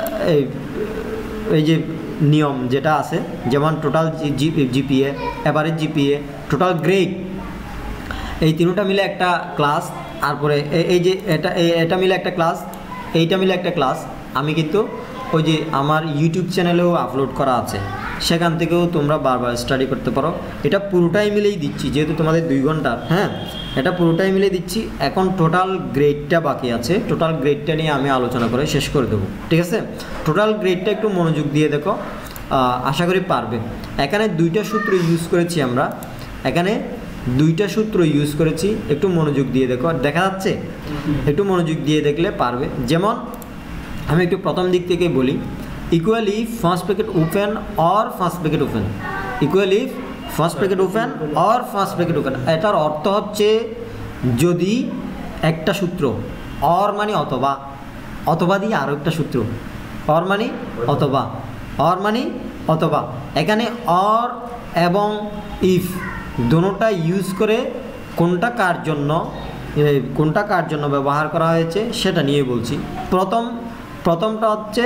Speaker 2: এই যে নিয়ম যেটা আছে, যেমন total GPA, average GPA, total grade, এই তিনটা মিলে একটা ক্লাস। তারপরে এই যে এটা এটা মিলে একটা ক্লাস, এইটা মিলে একটা ক্লাস। আমি কিন্তু ওই যে আমার ইউটিউব চ্যানেলেও আপলোড করা আছে, সেখান থেকেও তোমরা বারবার স্টাডি করতে পারো। এটা পুরোটাই মিলেই দিচ্ছি, যেহেতু তোমাদের দুই ঘন্টার, হ্যাঁ, এটা পুরোটাই মিলে দিচ্ছি। এখন টোটাল গ্রেডটা বাকি আছে, টোটাল গ্রেডটা নিয়ে আমি আলোচনা করে শেষ করে দেবো, ঠিক আছে? টোটাল গ্রেডটা একটু মনোযোগ দিয়ে দেখো, আশা করি পারবে। এখানে দুইটা সূত্র ইউজ করেছি আমরা, এখানে দুইটা সূত্র ইউজ করেছি, একটু মনোযোগ দিয়ে দেখো, দেখা যাচ্ছে? একটু মনোযোগ দিয়ে দেখলে পারবে। যেমন আমি একটু প্রথম দিক থেকে বলি, equal if first bracket open or first bracket open, equal if first bracket open or first bracket open. এটার অর্থ হচ্ছে যদি একটা সূত্র, অর মানে অথবা, অথবা দিয়ে আরও একটা সূত্র, অর মানে অথবা, অর মানে অথবা। এখানে অর এবং ইফ দুটোটা ইউজ করে কোনটা কার জন্য, কোনটা কার জন্য ব্যবহার করা হয়েছে সেটা নিয়ে বলছি। প্রথম প্রথমটা হচ্ছে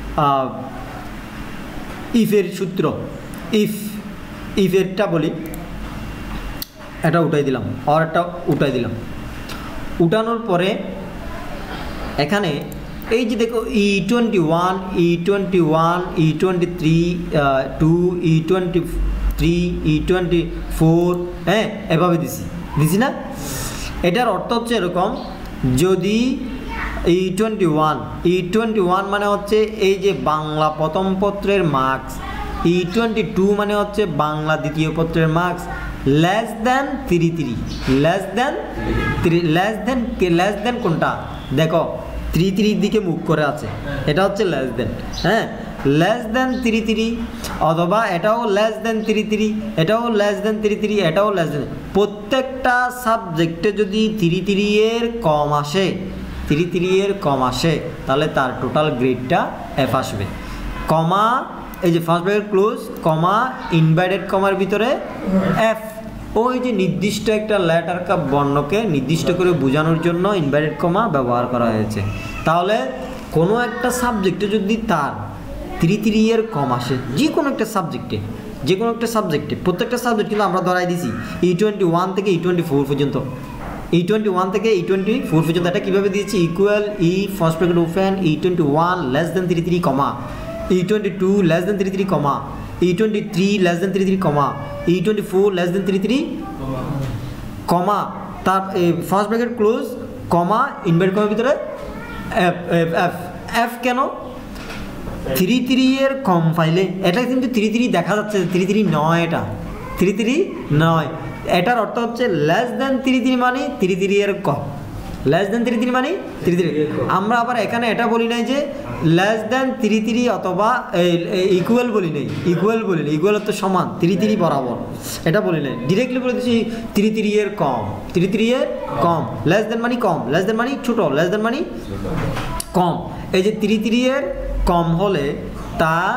Speaker 2: ইফের সূত্র, ইফ, ইফেরটা বলি, এটা উঠাই দিলাম, আর একটা উঠাই দিলাম। উঠানোর পরে এখানে এই যে দেখো E twenty one, E twenty one, E twenty three, two, E twenty three, E twenty four, হ্যাঁ, এভাবে দিছি দিছি না? এটার অর্থ হচ্ছে এরকম, যদি E twenty one, E twenty one মানে হচ্ছে এই যে বাংলা প্রথম পত্রের মার্কস, ই টোয়েন্টি টু মানে হচ্ছে বাংলা দ্বিতীয় পত্রের marks, less than three three, less than three, less than, less than কোনটা দেখো, থ্রি থ্রির দিকে মুখ করে আছে, এটা হচ্ছে লেস দেন, হ্যাঁ, লেস দেন থ্রি থ্রি, অথবা এটাও লেস দেন থ্রি থ্রি, এটাও লেস দেন থ্রি থ্রি, এটাও লেস দেন। প্রত্যেকটা সাবজেক্টে যদি থ্রি থ্রি এর কম আসে, থ্রি থ্রি এর কম আসে, তাহলে তার টোটাল গ্রেডটা এফ আসবে। কমা, এই যে first bracket close, comma, inverted কমার ভিতরে এফ, ওই যে নির্দিষ্ট একটা লেটার কা বর্ণকে নির্দিষ্ট করে বোঝানোর জন্য ইনভার্টেড কমা ব্যবহার করা হয়েছে। তাহলে কোনো একটা সাবজেক্টে যদি তার থ্রি থ্রি এর কম আসে যে কোনো একটা সাবজেক্টে, যে কোনো একটা সাবজেক্টে, প্রত্যেকটা সাবজেক্ট কিন্তু আমরা ধরাই দিছি ই টোয়েন্টি ওয়ান থেকে ই টোয়েন্টি ফোর পর্যন্ত, ই টোয়েন্টি ওয়ান থেকে ই টোয়েন্টি ফোর পর্যন্ত। এটা কীভাবে দিয়েছি? Equal E first bracket open E twenty one less than three three comma E twenty two less than three three comma E twenty three less than three three comma E twenty four less than three three comma তার first bracket close comma invert কমার ভিতরে F F F কেন? Three three এর কম পাইলে, এটা কিন্তু three three দেখা যাচ্ছে থ্রি থ্রি নয়, এটা থ্রি থ্রি নয়, এটার অর্থ হচ্ছে লেস দেন থ্রি থ্রি মানে থ্রি থ্রি এর কম, লেস দেন থ্রি থ্রি মানে থ্রি থ্রি। আমরা আবার এখানে এটা বলি নাই যে লেস দেন থ্রি থ্রি অথবা ইকুয়াল বলি নাই, ইকুয়াল বলি নাই, ইকুয়াল তো সমান থ্রি থ্রি বরাবর, এটা বলি নাই, ডিরেক্টলি বলে দিচ্ছি থ্রি থ্রি এর কম, থ্রি থ্রি এর কম, লেস দেন মানে কম, লেস দেন মানে ছোটো, লেস দেন মানে কম। এই যে থ্রি থ্রি এর কম হলে তার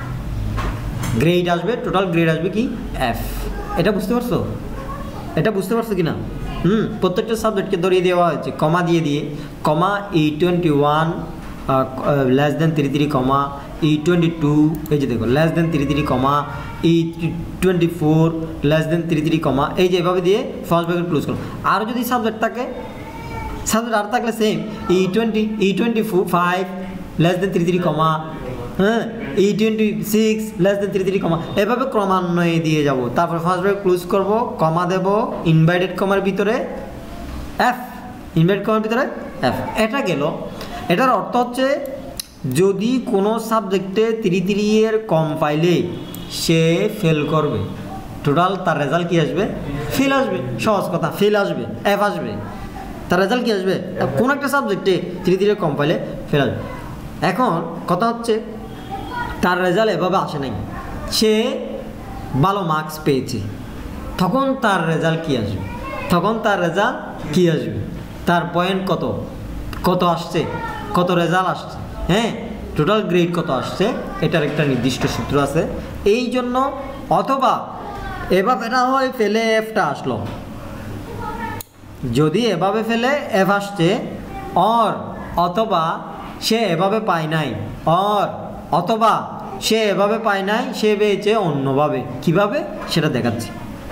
Speaker 2: গ্রেড আসবে, টোটাল গ্রেড আসবে কি এফ। এটা বুঝতে পারছো? এটা বুঝতে পারছো কি না? হুম, প্রত্যেকটা সাবজেক্টকে ধরিয়ে দেওয়া হয়েছে কমা দিয়ে দিয়ে, comma E twenty one less than three three comma E twenty two, এই যে দেখো less than three three comma E twenty four less than three three comma, এই যে এভাবে দিয়ে ফার্স্ট ব্র্যাকেট ক্লোজ করো। আর যদি সাবজেক্ট থাকে, সাবজেক্ট আর থাকলে same E twenty E twenty four five less than three three comma, হ্যাঁ E twenty six less than three three comma, এভাবে ক্রমান্বয়ে দিয়ে যাব। তারপর ফার্স্ট ব্র্যাকেট ক্লোজ করব, কমা দেব, ইনভার্টেড কমার ভিতরে এফ, ইনভার্টেড কমার ভিতরে এফ। এটা গেল। এটার অর্থ হচ্ছে যদি কোনো সাবজেক্টে থ্রি থ্রি এর কম পাইলে সে ফেল করবে, টোটাল তার রেজাল্ট কী আসবে? ফেল আসবে। সহজ কথা, ফেল আসবে, এফ আসবে, তার রেজাল্ট কী আসবে? কোনো একটা সাবজেক্টে থ্রি থ্রি এর কম পাইলে ফেল আসবে। এখন কথা হচ্ছে তার রেজাল্ট এভাবে আসে নাই, সে ভালো মার্কস পেয়েছে, তখন তার রেজাল্ট কী আসবে? তখন তার রেজাল্ট কী আসবে? তার পয়েন্ট কত কত আসছে, কত রেজাল্ট আসছে, হ্যাঁ টোটাল গ্রেড কত আসছে, এটার একটা নির্দিষ্ট সূত্র আছে। এই জন্য অথবা এভাবে না হয় ফেলে এফটা আসলো, যদি এভাবে ফেলে এফ আসছে, অর অথবা সে এভাবে পায় নাই, অর অথবা সে এভাবে পায় নাই, সে পেয়েছে অন্যভাবে। কিভাবে সেটা দেখাচ্ছি।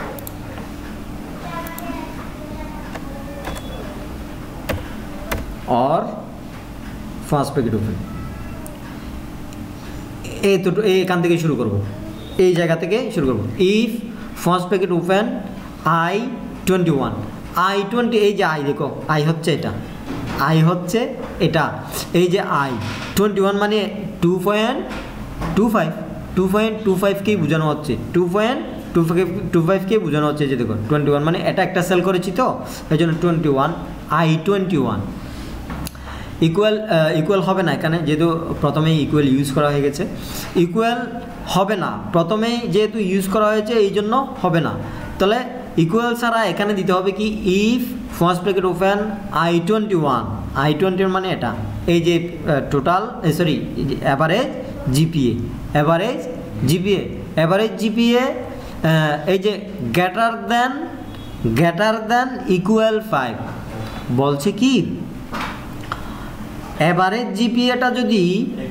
Speaker 2: অর ফার্স্ট ব্র্যাকেট ওপেন, এই তো এখান থেকে শুরু করব, এই জায়গা থেকে শুরু করব। If first bracket open I twenty one, I twenty, এই যে আই দেখো, আই হচ্ছে এটা, আই হচ্ছে এটা, এই যে আই টোয়েন্টি ওয়ান মানে two point two five, two point two ফাইভকেই বোঝানো হচ্ছে, two point two five two ফাইভকেই বোঝানো হচ্ছে। যে দেখো টোয়েন্টি ওয়ান মানে এটা একটা সেল করেছি তো, এই জন্য twenty one, I twenty one equal, equal হবে না এখানে, যেহেতু প্রথমেই ইকুয়াল ইউজ করা হয়ে গেছে, ইকুয়াল হবে না প্রথমেই যেহেতু ইউজ করা হয়েছে, এই জন্য হবে না। তাহলে ইকুয়াল ছাড়া এখানে দিতে হবে কি, if first bracket open I twenty one, I twenty one মানে এটা, এই যে total sorry average GPA, average GPA, average GPA, এই যে greater than, greater than equal five, বলছে কি অ্যাভারেজ জিপিএটা যদি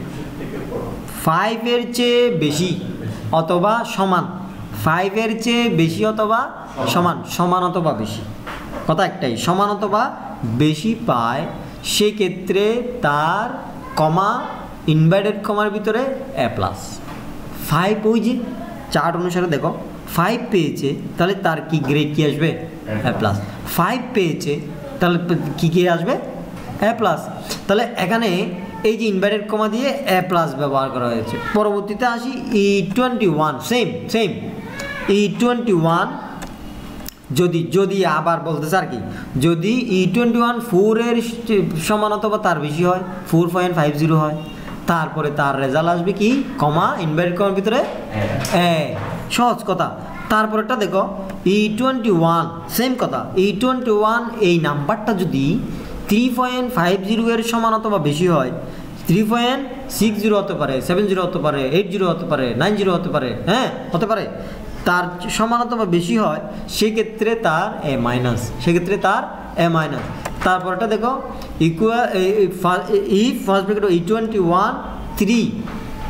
Speaker 2: ফাইভের চেয়ে বেশি অথবা সমান, ফাইভের চেয়ে বেশি অথবা সমান, সমান অথবা বেশি, কথা একটাই, সমান অথবা বেশি পায়, সেক্ষেত্রে তার কমা ইনভার্টেড কমার ভিতরে এ প্লাস। ফাইভ ওই যে চার্ট অনুসারে দেখো ফাইভ পেয়েছে, তাহলে তার কি গ্রেড কী আসবে? A plus. ফাইভ পেয়েছে তাহলে কী কী আসবে? A plus. তাহলে এখানে এই যে ইনভার্টেড কমা দিয়ে এ প্লাস ব্যবহার করা হয়েছে। পরবর্তীতে আসি E twenty one, same same E twenty one যদি যদি আবার বলতেছে আর কি, যদি ই টোয়েন্টি ওয়ান ফোরের সমান অথবা তার বেশি হয়, ফোর পয়েন্ট ফাইভ জিরো হয়, তারপরে তার রেজাল্ট আসবে কি কমা ইনভার্টেড কমার ভিতরে এ, সহজ কথা। তারপরেটা দেখো ই টোয়েন্টি ওয়ান, সেম কথা, ই টোয়েন্টি ওয়ান এই নাম্বারটা যদি থ্রি পয়েন্ট ফাইভ জিরো এর সমান অথবা বেশি হয়, থ্রি পয়েন্ট সিক্স জিরো হতে পারে, সেভেন জিরো হতে পারে, এইট জিরো হতে পারে, নাইন জিরো হতে পারে, হ্যাঁ হতে পারে, তার সমান অথবা বেশি হয়, সেক্ষেত্রে তার এ মাইনাস, সেক্ষেত্রে তার এ মাইনাস। তারপরটা দেখো equal, if first bracket E twenty one three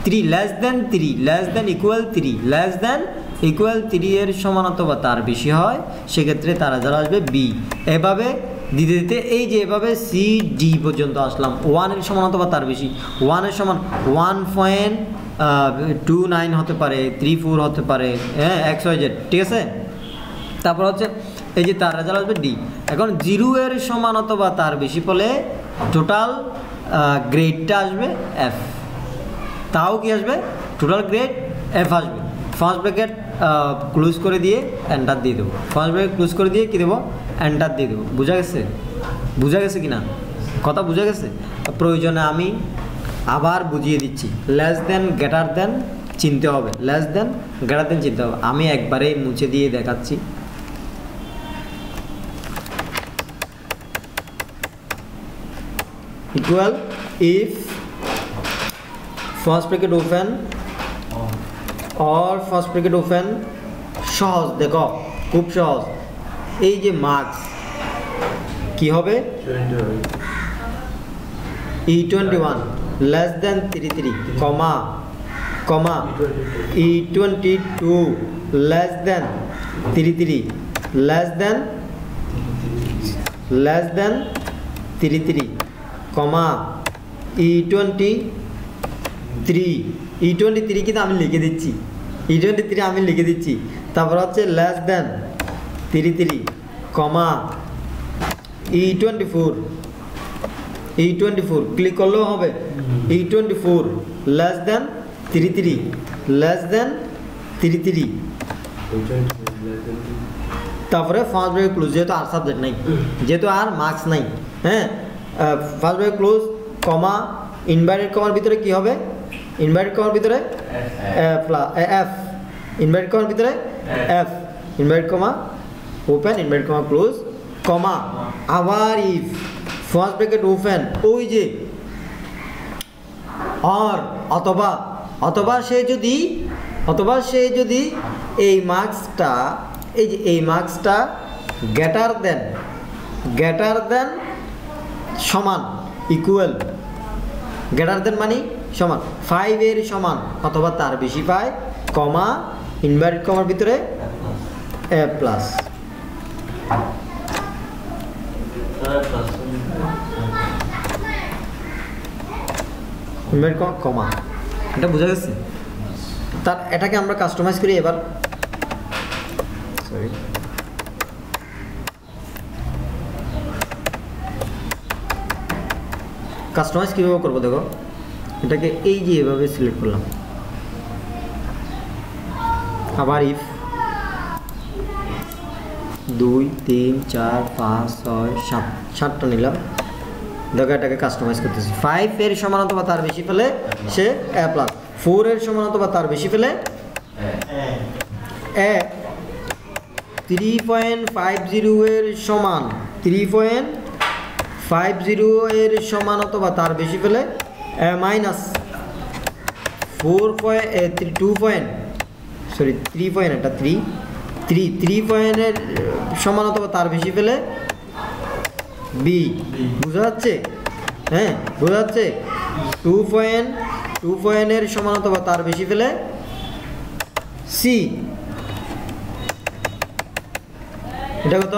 Speaker 2: three less than three less than equal three less than equal three এর সমান অথবা তার বেশি হয়, সেক্ষেত্রে তার রেজাল্ট আসবে বি। এভাবে দিতে দিতে এই যে এভাবে সি ডি পর্যন্ত আসলাম। ওয়ানের সমান অথবা তার বেশি, ওয়ানের সমান ওয়ান পয়েন্ট টু নাইন হতে পারে, থ্রি ফোর হতে পারে, হ্যাঁ এক্স ওয়াই জেড, ঠিক আছে। তারপর হচ্ছে এই যে তার রেজাল্ট আসবে ডি। এখন জিরো এর সমান অথবা তার বেশি পেলে টোটাল গ্রেডটা আসবে এফ। তাও কি আসবে? টোটাল গ্রেড এফ আসবে। ফার্স্ট ব্র্যাকেট ক্লোজ করে দিয়ে এন্টার দিয়ে দেবো, ফার্স্ট ব্র্যাকেট ক্লোজ করে দিয়ে কী দেবো? এন্টার দিয়ে দেবো। বোঝা গেছে? বোঝা গেছে কি না? কথা বোঝা গেছে? প্রয়োজনে আমি আবার বুঝিয়ে দিচ্ছি। লেস দেন গ্রেটার দেন চিনতে হবে, লেস দেন গ্রেটার দেন চিনতে হবে। আমি একবারেই মুছে দিয়ে দেখাচ্ছি। Equal if first bracket open और ফার্স্ট ব্র্যাকেট ওপেন, সহজ, দেখো খুব সহজ। এই যে মার্কস কি হবে? E twenty one less than three three comma comma E twenty two less than three three less than less than three three comma E twenty three E twenty three কিন্তু আমি লিখে দিচ্ছি, ই টোয়েন্টি থ্রি আমি লিখে দিচ্ছি। তারপর হচ্ছে less than three three comma E twenty four E twenty four click করলেও হবে। E twenty four less than three three less than three three তারপরে ফার্স্ট ব্র্যাকেট ক্লোজ, যেহেতু আর সাবজেক্ট নাই, যেহেতু আর মার্কস নাই, হ্যাঁ first bracket close comma inverted কমার ভিতরে কি হবে? ইনভার্টেড কমার ভিতরে এফ, ইনভার্টেড কমার ভিতরে F, inverted comma open inverted comma close comma আবার ইফ ফার্স্ট ব্র্যাকেট ওপেন, ওই যে আর অথবা অথবা সে যদি অথবা সে যদি এই মার্কসটা এই যে এই মার্কসটা গ্রেটার দেন গ্রেটার দেন সমান ইকুয়াল, গ্রেটার দেন মানে সমান ফাইভের সমান অথবা তার বেশি পায়, কমা ইনভার্টেড কমার ভিতরে এ প্লাস। ইনভার্টেড কমা কমা, এটা বোঝা গেছে? তার এটাকে আমরা কাস্টমাইজ করি এবার। সরি কাস্টমাইজ কীভাবে করবো দেখো, এটাকে এই যে এভাবে সিলেক্ট করলাম, আবার ইফ দুই তিন চার পাঁচ ছয় সাত সাতটা নিলাম, দেখো এটাকে কাস্টমাইজ করতেছি। ফাইভ এর সমান অথবা তার বেশি পেলে সে এ প্লাস, ফোর এর সমান অথবা তার বেশি পেলে A, three point five zero এর সমান থ্রি পয়েন্ট ফাইভ জিরো এর সমান অথবা তার বেশি পেলে A minus, four point two point sorry three point এটা থ্রি থ্রি থ্রি পয়েন্টের সমান অথবা তার বেশি পেলে বি। বোঝা যাচ্ছে? হ্যাঁ বোঝা যাচ্ছে? টু পয়েন্ট টু পয়েন্টের সমান অথবা তার বেশি পেলে সি। এটা কত?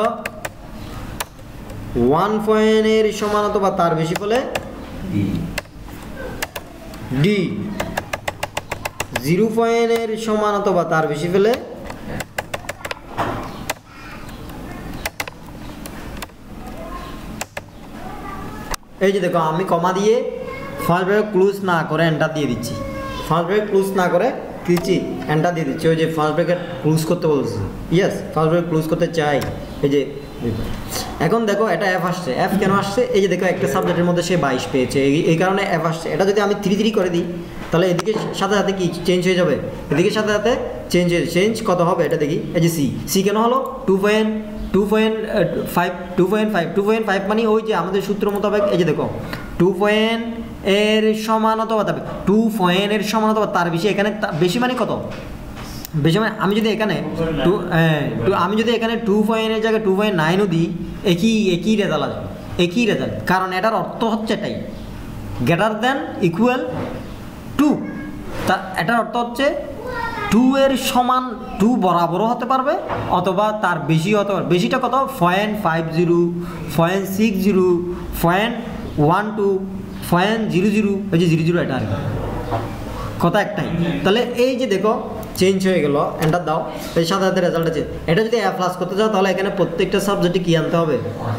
Speaker 2: ওয়ান পয়েন্টের সমান অথবা তার বেশি পেলে ডি। জিরো পয়েন্টের সমান অথবা তার বেশি পেলে এই যে দেখো আমি কমা দিয়ে ফার্স্ট ব্র্যাকেট ক্লোজ না করে এন্টার দিয়ে দিচ্ছি, ফার্স্ট ব্র্যাকেট ক্লোজ না করে দিচ্ছি এন্টার দিয়ে দিচ্ছি। ওই যে ফার্স্ট ব্র্যাকেট ক্লোজ করতে বলছি, ইয়েস ফার্স্ট ব্র্যাকেট ক্লোজ করতে চাই। এই যে এখন দেখো এটা এফ আসছে, এফ কেন আসছে? এই যে দেখো একটা সাবজেক্টের মধ্যে সে বাইশ পেয়েছে, এই কারণে এফ আসছে। এটা যদি আমি থ্রি থ্রি করে দিই তাহলে এদিকে সাথে সাথে কি চেঞ্জ হয়ে যাবে? এদিকে সাথে সাথে চেঞ্জ হয়ে চেঞ্জ কত হবে এটা দেখি। এই যে সি, সি কেন হলো? Two point two point five two point five two point five মানে ওই যে আমাদের সূত্র মোতাবেক এই যে দেখো টু পয়েন্ট এর সমান অথবা তার টু পয়েন্ট এর সমান অথবা তার বেশি, এখানে বেশি মানে কত? বেশি মানে আমি যদি এখানে টু টু আমি যদি এখানে টু পয়েন্টের জায়গায় টু পয়েন্ট নাইনও দিই একই একই রেজাল্ট আসবে, একই রেজাল্ট। কারণ এটার অর্থ হচ্ছে এটাই, গ্রেটার দেন ইকুয়াল টু তা এটার অর্থ হচ্ছে টু এর সমান টু বরাবরও হতে পারবে অথবা তার বেশি হতে পারবে। বেশিটা কত? Point five zero, point six zero, point one two, point zero zero, এই যে জিরো জিরো এটা আর কথা একটাই। তাহলে এই যে দেখো চেঞ্জ হয়ে গেল, এন্টার দাও, এই সাথে সাথে রেজাল্ট আছে। এটা যদি এ প্লাস করতে চাও তাহলে এখানে প্রত্যেকটা সাবজেক্টে কি আনতে হবে?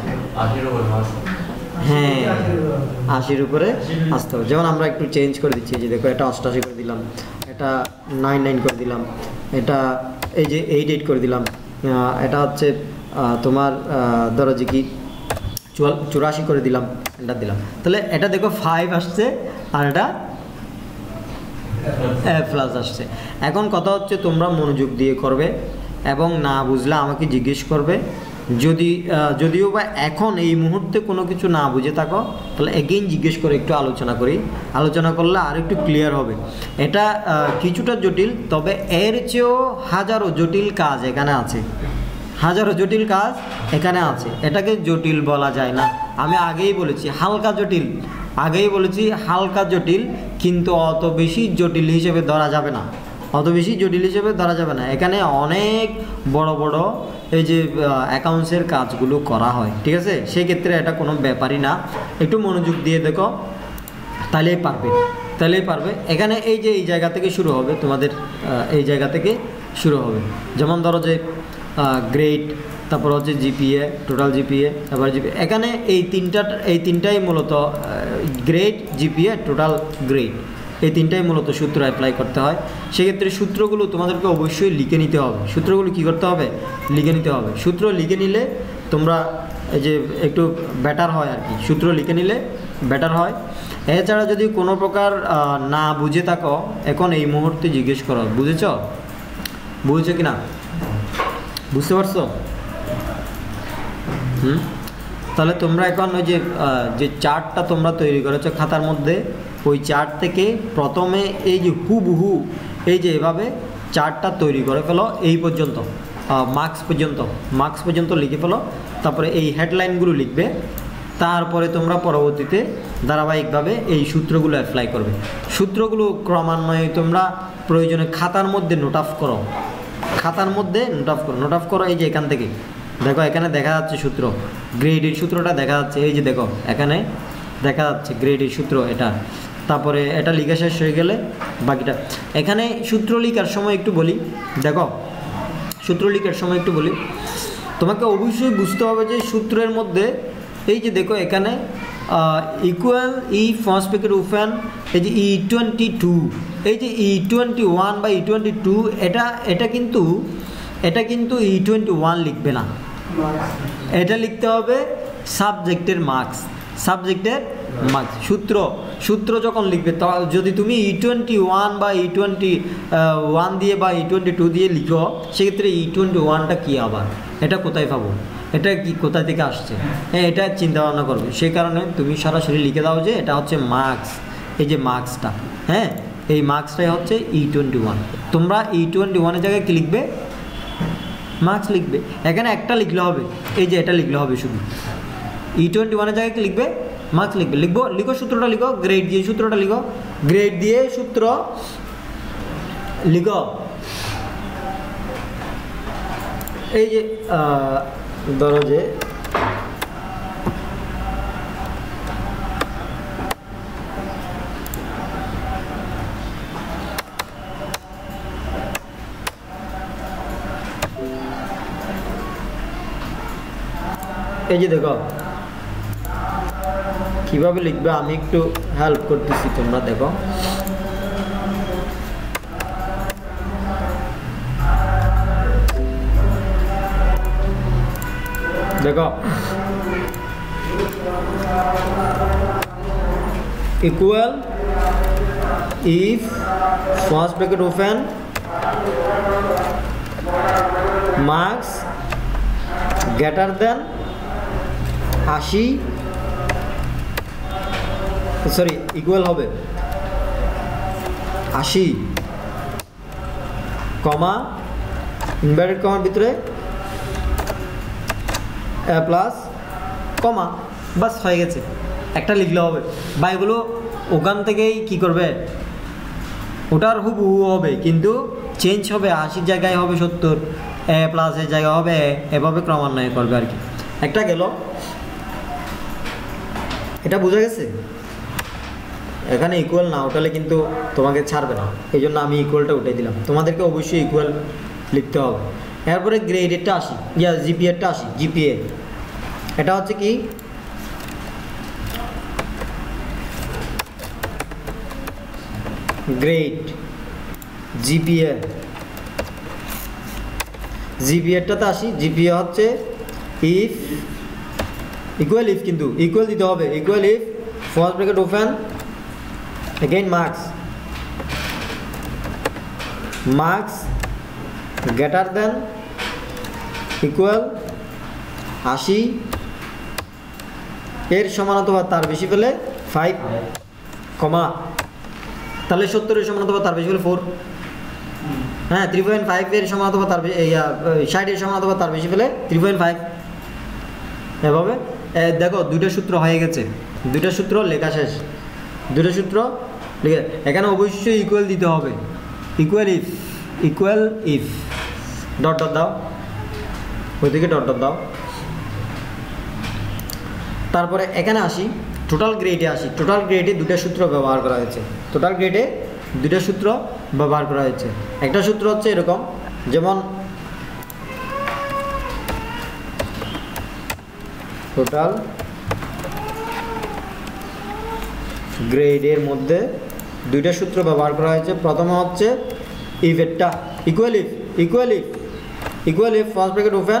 Speaker 2: হ্যাঁ, আশির উপরে আসতে হবে। যেমন আমরা একটু চেঞ্জ করে দিচ্ছি, যে দেখো এটা অষ্টাশি করে দিলাম, এটা নাইন নাইন করে দিলাম, এটা এই যে এইট এইট করে দিলাম, এটা হচ্ছে তোমার ধরো যে কি চুয়াল চুরাশি করে দিলাম, এটা দিলাম। তাহলে এটা দেখো ফাইভ আসছে আর এটা এ প্লাস আসছে। এখন কথা হচ্ছে তোমরা মনোযোগ দিয়ে করবে এবং না বুঝলে আমাকে জিজ্ঞেস করবে। যদি যদিও বা এখন এই মুহূর্তে কোনো কিছু না বুঝে থাকো তাহলে এগেইন জিজ্ঞেস করে একটু আলোচনা করি, আলোচনা করলে আর একটু ক্লিয়ার হবে। এটা কিছুটা জটিল, তবে এর চেয়েও হাজারো জটিল কাজ এখানে আছে, হাজারো জটিল কাজ এখানে আছে। এটাকে জটিল বলা যায় না, আমি আগেই বলেছি হালকা জটিল, আগেই বলেছি হালকা জটিল, কিন্তু অত বেশি জটিল হিসেবে ধরা যাবে না, অত বেশি জটিল হিসেবে ধরা যাবে না। এখানে অনেক বড় বড় এই যে অ্যাকাউন্টসের কাজগুলো করা হয়, ঠিক আছে? সেক্ষেত্রে এটা কোনো ব্যাপারই না। একটু মনোযোগ দিয়ে দেখো তাহলেই পারবে, তাহলেই পারবে। এখানে এই যে এই জায়গা থেকে শুরু হবে, তোমাদের এই জায়গা থেকে শুরু হবে। যেমন ধরো যে গ্রেড, তারপর হচ্ছে জিপিএ, টোটাল জিপিএ, এবার জিপিএ। এখানে এই তিনটা এই তিনটাই মূলত গ্রেড, জিপিএ, টোটাল গ্রেড, এই তিনটাই মূলত সূত্র অ্যাপ্লাই করতে হয়। সেক্ষেত্রে সূত্রগুলো তোমাদেরকে অবশ্যই লিখে নিতে হবে। সূত্রগুলো কী করতে হবে? লিখে নিতে হবে। সূত্র লিখে নিলে তোমরা এই যে একটু বেটার হয় আর কি, সূত্র লিখে নিলে বেটার হয়। এছাড়া যদি কোনো প্রকার না বুঝে থাকো এখন এই মুহূর্তে জিজ্ঞেস করো, বুঝেছ? বুঝেছো কি না? বুঝতে পারছো? হুম, তাহলে তোমরা এখন ওই যে যে চার্টটা তোমরা তৈরি করেছো খাতার মধ্যে, ওই চার্ট থেকে প্রথমে এই যে হুবহু এই যে এভাবে চার্টটা তৈরি করে ফেলো, এই পর্যন্ত মার্কস পর্যন্ত মার্কস পর্যন্ত লিখে ফেলো। তারপরে এই হেডলাইনগুলো লিখবে, তারপরে তোমরা পরবর্তীতে ধারাবাহিকভাবে এই সূত্রগুলো অ্যাপ্লাই করবে। সূত্রগুলো ক্রমান্বয়ে তোমরা প্রয়োজনে খাতার মধ্যে নোট অফ করো, খাতার মধ্যে নোট অফ করো, নোট অফ করো। এই যে এখান থেকে দেখো, এখানে দেখা যাচ্ছে সূত্র, গ্রেডের সূত্রটা দেখা যাচ্ছে, এই যে দেখো এখানে দেখা যাচ্ছে গ্রেডের সূত্র এটা। তারপরে এটা লেখা শেষ হয়ে গেলে বাকিটা। এখানে সূত্র লেখার সময় একটু বলি, দেখো সূত্র লেখার সময় একটু বলি, তোমাকে অবশ্যই বুঝতে হবে যে সূত্রের মধ্যে এই যে দেখো এখানে equal E first bracket open, এই যে ই টোয়েন্টি টু, এই যে ই টোয়েন্টি ওয়ান বা ই টোয়েন্টি টু, এটা এটা কিন্তু এটা কিন্তু ই টোয়েন্টি ওয়ান লিখবে না, এটা লিখতে হবে সাবজেক্টের মার্কস, সাবজেক্টের মার্কস। সূত্র সূত্র যখন লিখবে, যদি তুমি ই টোয়েন্টি ওয়ান বা ই টোয়েন্টি ওয়ান দিয়ে বা ই টোয়েন্টি টু দিয়ে লিখো, সেক্ষেত্রে ই টোয়েন্টি ওয়ানটা কী আবার, এটা কোথায় পাবো, এটা কি কোথা থেকে আসছে, হ্যাঁ এটা চিন্তা ভাবনা করবে। সেই কারণে তুমি সরাসরি লিখে দাও যে এটা হচ্ছে মার্কস, এই যে মার্কসটা, হ্যাঁ এই মার্কসটাই হচ্ছে ই টোয়েন্টি ওয়ান। তোমরা ই টোয়েন্টি ওয়ানের জায়গায় কী লিখবে? মার্কস লিখবে। এখানে একটা লিখলে হবে, এই যে এটা লিখলে হবে শুধু। ই টোয়েন্টি ওয়ানের জায়গায় কি লিখবে? মার্কস লিখবে। লিখবো, লিখো সূত্রটা লিখো, গ্রেড দিয়ে সূত্রটা লিখো, গ্রেড দিয়ে সূত্র লিখো। এই যে ধরো যে এই যে দেখো কিভাবে লিখবে, আমি একটু হেল্প করতেছি, তোমরা দেখো। দেখো equal if first bracket open marks greater than আশি, সরি ইকুয়াল হবে আশি কমা ইনভার্টেড কমার ভিতরে এ প্লাস কমা, বাস হয়ে গেছে, একটা লিখলে হবে। বা এগুলো ওখান থেকেই কী করবে, ওটার হুবহু হবে, কিন্তু চেঞ্জ হবে, আশির জায়গায় হবে সত্তর, এ প্লাসের জায়গায় হবে এ, এভাবে ক্রমান্বয়ে করবে আর কি। একটা গেল, এটা বোঝা গেছে? এখানে ইকুয়াল না ওঠালে কিন্তু তোমাকে ছাড়বে না, এই জন্য আমি ইকুয়ালটা উঠাই দিলাম। তোমাদেরকে অবশ্যই ইকুয়াল লিখতে হবে। এরপরে গ্রেডেরটা আসি, ইয়া জিপিএরটা আসি। জিপিএ এটা হচ্ছে কি, গ্রেড জিপিএ। জিপিএরটাতে আসি। জিপিএ হচ্ছে ইফ ইকুয়াল ইফ, কিন্তু ইকুয়াল দিতে হবে। Equal if first bracket open again marks marks greater than equal আশি এর সমান অথবা তার বেশি পেলে ফাইভ কমা, তাহলে সত্তর এর সমান অথবা তার বেশি পেলে ফোর। হ্যাঁ, থ্রি পয়েন্ট ফাইভ এর সমান অথবা তার ষাট এর সমান অথবা তার বেশি পেলে থ্রি পয়েন্ট ফাইভ। এভাবে দেখো দুইটা সূত্র হয়ে গেছে, দুইটা সূত্র লেখা শেষ। দুটো সূত্র লিখে এখানে অবশ্যই ইকুয়াল দিতে হবে। Equal if equal if dot dot দাও, ওইদিকে ডট ডট দাও। তারপরে এখানে আসি, টোটাল গ্রেডে আসি। টোটাল গ্রেডে দুটো সূত্র ব্যবহার করা হয়েছে। টোটাল গ্রেডে দুটো সূত্র ব্যবহার করা হয়েছে। একটা সূত্র হচ্ছে এরকম, যেমন টোটাল গ্রেডের মধ্যে দুইটা সূত্র ব্যবহার করা হয়েছে। প্রথমে হচ্ছে ইফ এরটা, equal if equal if equal if first bracket open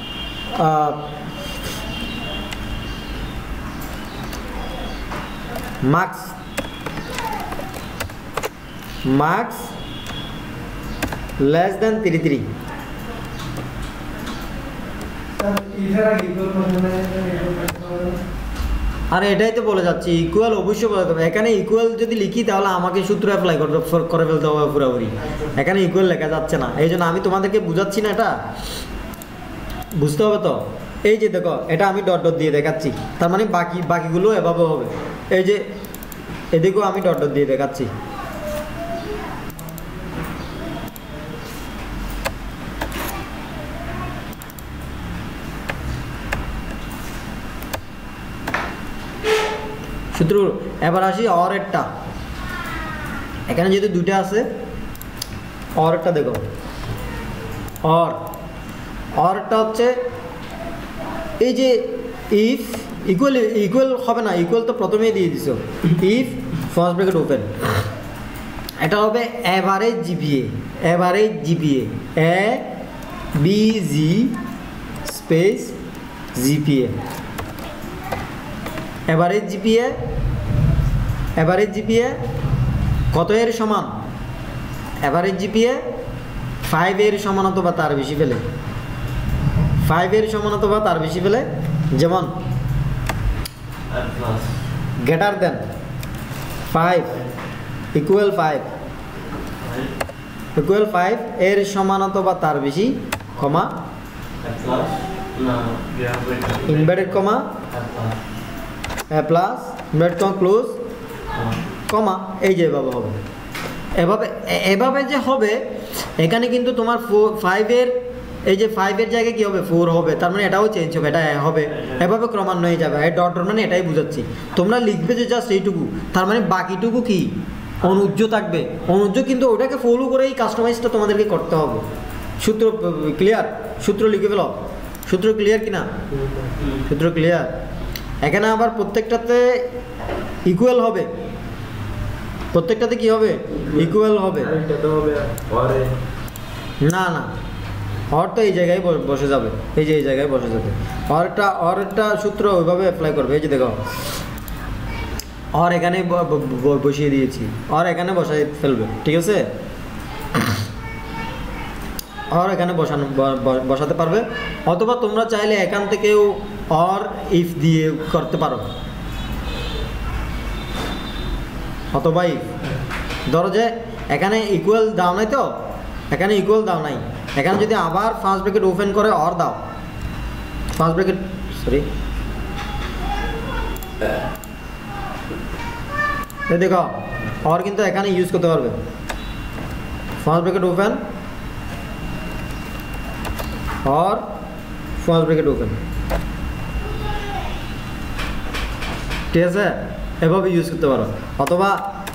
Speaker 2: marks marks less than three three. আরে এটাই তো বলে যাচ্ছি, ইকুয়াল অবশ্যই বলে দেবে। এখানে ইকুয়াল যদি লিখি তাহলে আমাকে সূত্র অ্যাপ্লাই করে ফেলতে হবে পুরোপুরি। এখানে ইকুয়াল লেখা যাচ্ছে না, এই জন্য আমি তোমাদেরকে বুঝাচ্ছি না, এটা বুঝতে হবে তো। এই যে দেখো, এটা আমি ডট ডট দিয়ে দেখাচ্ছি, তার মানে বাকি বাকিগুলো এভাবে হবে। এই যে এদিকেও আমি ডট ডট দিয়ে দেখাচ্ছি। সূত্র এবার আসি অরেরটা। এখানে যেহেতু দুইটা আছে, অরেরটা দেখো। অর অরটা হচ্ছে এই যে ইফ ইকুয়াল ইকুয়াল হবে না, ইকুয়াল তো প্রথমেই দিয়ে দিছ। ইফ ফার্স্ট ব্র্যাকেট ওপেন, এটা হবে average GPA. Average GPA A B G space GPA. Average GPA average GPA কত এর সমান? এভারেজ জিপিএ ফাইভ এর সমান অথবা তার বেশি পেলে, ফাইভ এর সমান অথবা তার বেশি পেলে, যেমন greater than five equal five equal five এর সমান অথবা তার বেশি, comma inverted comma A plus inverted comma close comma. এই যে এভাবে হবে, এভাবে এভাবে যে হবে। এখানে কিন্তু তোমার ফোর ফাইভের এই যে ফাইভের জায়গায় কী হবে, ফোর হবে, তার মানে এটাও চেঞ্জ হবে, এটা হবে, এভাবে ক্রমান্বয়ে যাবে। এই ডট ডট মানে এটাই বুঝাচ্ছি। তোমরা লিখবে যে জাস্ট এইটুকু, তার মানে বাকিটুকু কি অনুজ্জ থাকবে। অনুজ্জ কিন্তু ওটাকে ফলো করে এই কাস্টমাইজটা তোমাদেরকে করতে হবে। সূত্র ক্লিয়ার? সূত্র লিখে ফেলো। সূত্র ক্লিয়ার কি না? সূত্র ক্লিয়ার। এখানে আবার প্রত্যেকটাতে ইকুয়াল হবে, প্রত্যেকটাতে কি হবে, ইকুয়াল হবে। না না, অর তো এই জায়গায় বসে যাবে, এই যে এই জায়গায় বসে যাবে। অরটা অরটা সূত্র ওইভাবে অ্যাপ্লাই করবে। এই যে দেখো, অর এখানে বসিয়ে দিয়েছি, অর এখানে বসাই ফেলবে, ঠিক আছে? অর এখানে বসানো বসাতে পারবে, অথবা তোমরা চাইলে এখান থেকেও অর ইফ দিয়ে করতে পারো, অথবা ইফ। ধরো যে এখানে ইকুয়াল দাও নাই, তো এখানে ইকুয়াল দাও নাই, এখানে যদি আবার ফার্স্ট ব্র্যাকেট ওপেন করে অর দাও, ফার্স্ট ব্র্যাকেট সরি দেখো অর কিন্তু এখানে ইউজ করতে পারবে।
Speaker 1: ফার্স্ট ব্র্যাকেট ওপেন और ফার্স্ট ব্র্যাকেট ওপেন, ঠিক আছে? এভাবে ইউজ করতে পারো, অথবা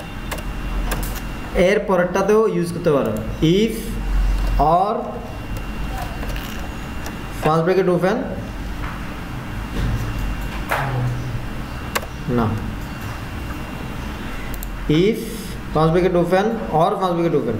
Speaker 1: এর পরেরটাতেও ইউজ করতে পারো, if or first bracket open না, if first bracket open or first bracket open,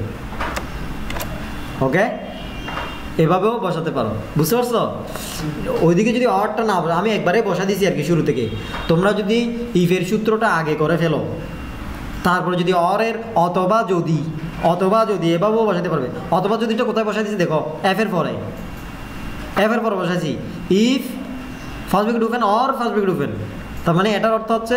Speaker 1: okay? এভাবেও বসাতে পারো, বুঝতে পারছো? ওইদিকে যদি অরটা না, আমি একবারে বসা দিয়েছি আর কি শুরু থেকে। তোমরা যদি ইফের সূত্রটা আগে করে ফেলো, তারপরে যদি অরের অথবা যদি অথবা যদি এভাবেও বসাতে পারবে। অথবা যদিটা কোথায় বসা দিয়েছি দেখো, এফের পরে, এফের পরে বসাইছি if first bracket open or first bracket open. তার মানে এটার অর্থ হচ্ছে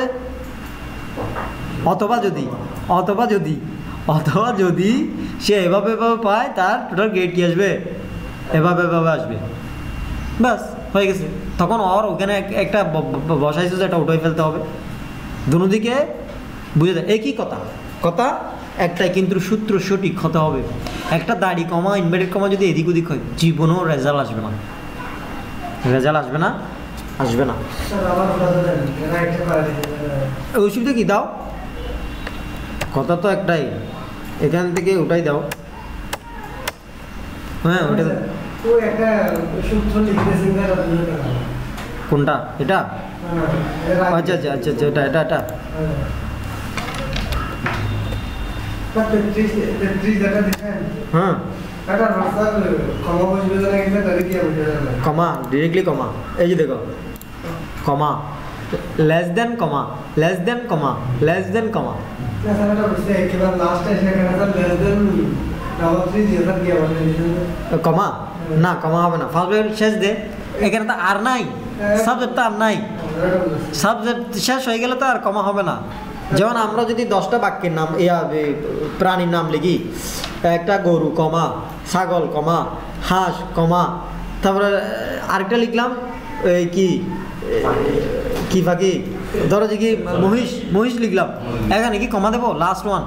Speaker 1: অথবা যদি অথবা যদি অথবা যদি সে এভাবে এভাবে পায়, তার টোটাল গ্রেড কী আসবে? এভাবে এভাবে আসবে, ব্যাস হয়ে গেছে। তখন অর ওখানে একটা বসাইছে, এটা উঠে ফেলতে হবে। দুদিকে বুঝে যায় একই কথা, কথা একটাই, কিন্তু সূত্র সঠিক হতে হবে। একটা দাড়ি কমা ইনভার্টেড কমা যদি এদিক ওদিক হয়, জীবনেও রেজাল্ট আসবে না, রেজাল্ট আসবে না, আসবে না। ওষুধে কি দাও? কথা তো একটাই, এখান থেকে ওটাই দাও। হ্যাঁ ওটা কোনটা? এটা? আচ্ছা আচ্ছা আচ্ছা আচ্ছা, এটা এটা এটা হ্যাঁ, কমা ডিরেক্টলি কমা, এই যে দেখো comma, less than comma, less than comma, less than comma. Comma না, কমা হবে না, ফার্স্ট ব্র্যাকেট শেষ দে। এখানে তো আর নাই, সাবজেক্ট তো আর নাই, সাবজেক্ট শেষ হয়ে গেলে তো আর কমা হবে না। যেমন আমরা যদি দশটা বাক্যের নাম, ইয়া প্রাণীর নাম লিখি, একটা গরু কমা, ছাগল কমা, হাঁস কমা, তারপরে আরেকটা লিখলাম এই কি কি বাকি, ধরো যে কি মহিষ, মহিষ লিখলাম, এখানে কি কমা দেবো? লাস্ট ওয়ান,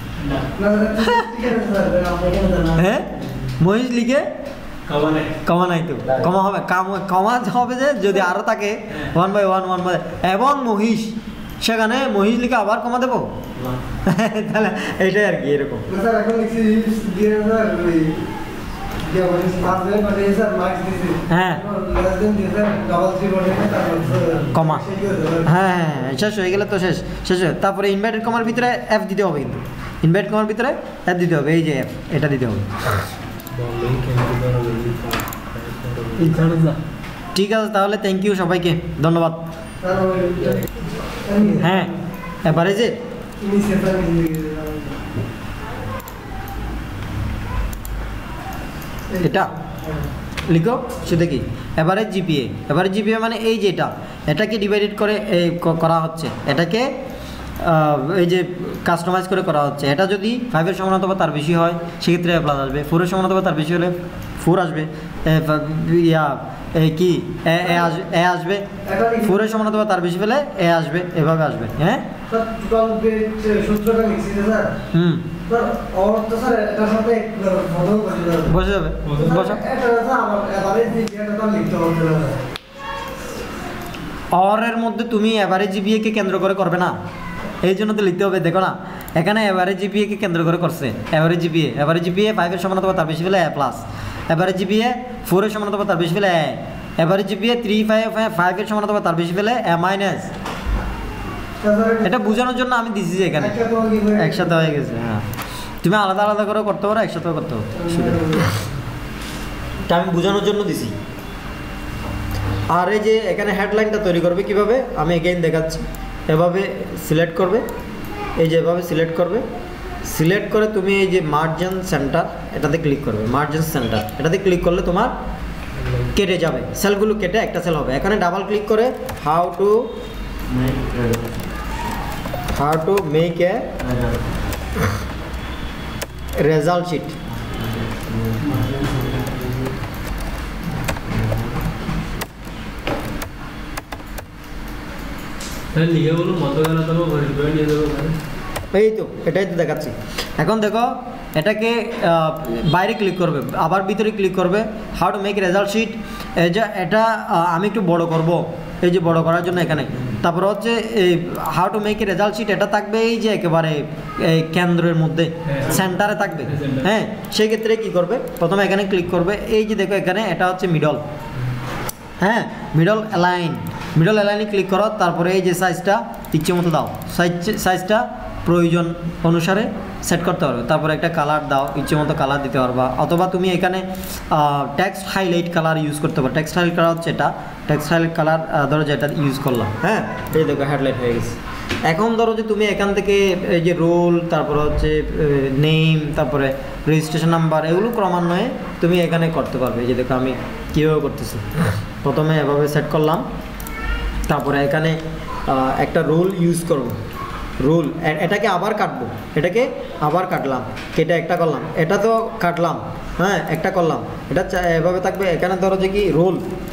Speaker 1: হ্যাঁ মহিষ লিখে কমা নাই তো, কমা হবে, কমা হবে যে যদি আরও থাকে one by one one by, এবং মহিষ, সেখানে মহিষ লিখে আবার কমা দেবো, তাহলে এইটাই আর কি এরকম। হ্যাঁ কমা, হ্যাঁ হ্যাঁ শেষ হয়ে গেলে তো শেষ, শেষ হয়ে তারপরে ইনভার্টেড কমার ভিতরে এফ দিতে হবে, কিন্তু ইনভার্টেড কমার ভিতরে এফ দিতে হবে, এই যে এফ, এটা দিতে হবে। ঠিক আছে তাহলে, থ্যাংক ইউ সবাইকে, ধন্যবাদ। হ্যাঁ এবারে যে এটা লিখো, সেটা কি? এভারেজ জিপিএ, এভারেজ জিপিএ মানে এই যে এটা, এটাকে ডিভাইডেড করে এই করা হচ্ছে, এটাকে এই যে কাস্টমাইজ করে করা হচ্ছে। এটা যদি ফাইভের সমান অথবা তার বেশি হয় সেক্ষেত্রে এ প্লাস আসবে, ফোরের সমান অথবা তার বেশি হলে ফোর আসবে, ইয়া এই কি এ আসবে, ফোরের সমান অথবা তার বেশি পেলে এ আসবে, এভাবে আসবে। হ্যাঁ হুম বসে যাবে, অরের মধ্যে তুমি এভারেজ জিপিএ কে কেন্দ্র করে করবে না, এই জন্য তো লিখতে হবে। দেখো না এখানে এভারেজ জিপিএ কে কেন্দ্র করে করছে, এভারেজ জিপিএ, এভারেজ জিপিএ ফাইভের সমান অথবা তার বেশি পেলে এ প্লাস, এভারেজ জিপিএ ফোরের সমান অথবা তার বেশি পেলে A, average GPA three five ফাইভের সমান অথবা তার বেশি পেলে এ মাইনাস। এটা বোঝানোর জন্য আমি দিছি যে এখানে একসাথে হয়ে গেছে। হ্যাঁ তুমি আলাদা আলাদা করে করতে পারো, একসাথেও করতে পারো, এটা আমি বোঝানোর জন্য দিছি। আর এই যে এখানে হেডলাইনটা তৈরি করবে কিভাবে আমি এগেইন দেখাচ্ছি। এভাবে সিলেক্ট করবে, এই যে এভাবে সিলেক্ট করবে, সিলেক্ট করে তুমি এই যে মার্জিন সেন্টার এটাতে ক্লিক করবে, মার্জিন সেন্টার এটাতে ক্লিক করলে তোমার কেটে যাবে, সেলগুলো কেটে একটা সেল হবে। এখানে ডাবল ক্লিক করে how to how to make a result sheet, এই তো এটাই তো দেখাচ্ছি। এখন দেখো
Speaker 2: এটাকে বাইরে ক্লিক করবে, আবার ভিতরে ক্লিক করবে, how to make result sheet. এই যে এটা আমি একটু বড় করব, এই যে বড় করার জন্য এখানে, তারপর হচ্ছে এই how to make result sheet, এটা থাকবে এই যে একেবারে এই কেন্দ্রের মধ্যে সেন্টারে থাকবে। হ্যাঁ, সেই ক্ষেত্রে কী করবে, প্রথমে এখানে ক্লিক করবে, এই যে দেখো এখানে এটা হচ্ছে মিডল, হ্যাঁ মিডল অ্যালাইন, মিডল অ্যালাইনে ক্লিক করো, তারপরে এই যে সাইজটা ইচ্ছে মতো দাও, সাইজ সাইজটা প্রয়োজন অনুসারে সেট করতে পারবে। তারপরে একটা কালার দাও, ইচ্ছে মতো কালার দিতে পারবা, অথবা তুমি এখানে টেক্সট হাইলাইট কালার ইউজ করতে পারো। টেক্সট হাইলাইট কালার হচ্ছে এটা, টেক্সট হাইলাইট কালার ধরো যেটা ইউজ করলাম, হ্যাঁ এই দেখো হেডলাইট হয়ে গেছে। এখন ধরো যে তুমি এখান থেকে এই যে রোল, তারপরে হচ্ছে নেম, তারপরে রেজিস্ট্রেশন নাম্বার, এগুলো ক্রমান্বয়ে তুমি এখানে করতে পারবে। এই যে দেখো আমি কীভাবে করতেছি, প্রথমে এভাবে সেট করলাম, তারপরে এখানে একটা রোল ইউজ করব, রোল এটাকে আবার কাটবো, এটাকে আবার কাটলাম, কেটে একটা করলাম, এটা তো কাটলাম, হ্যাঁ একটা করলাম, এটা এভাবে থাকবে। এখানে ধরো যে কি রোল,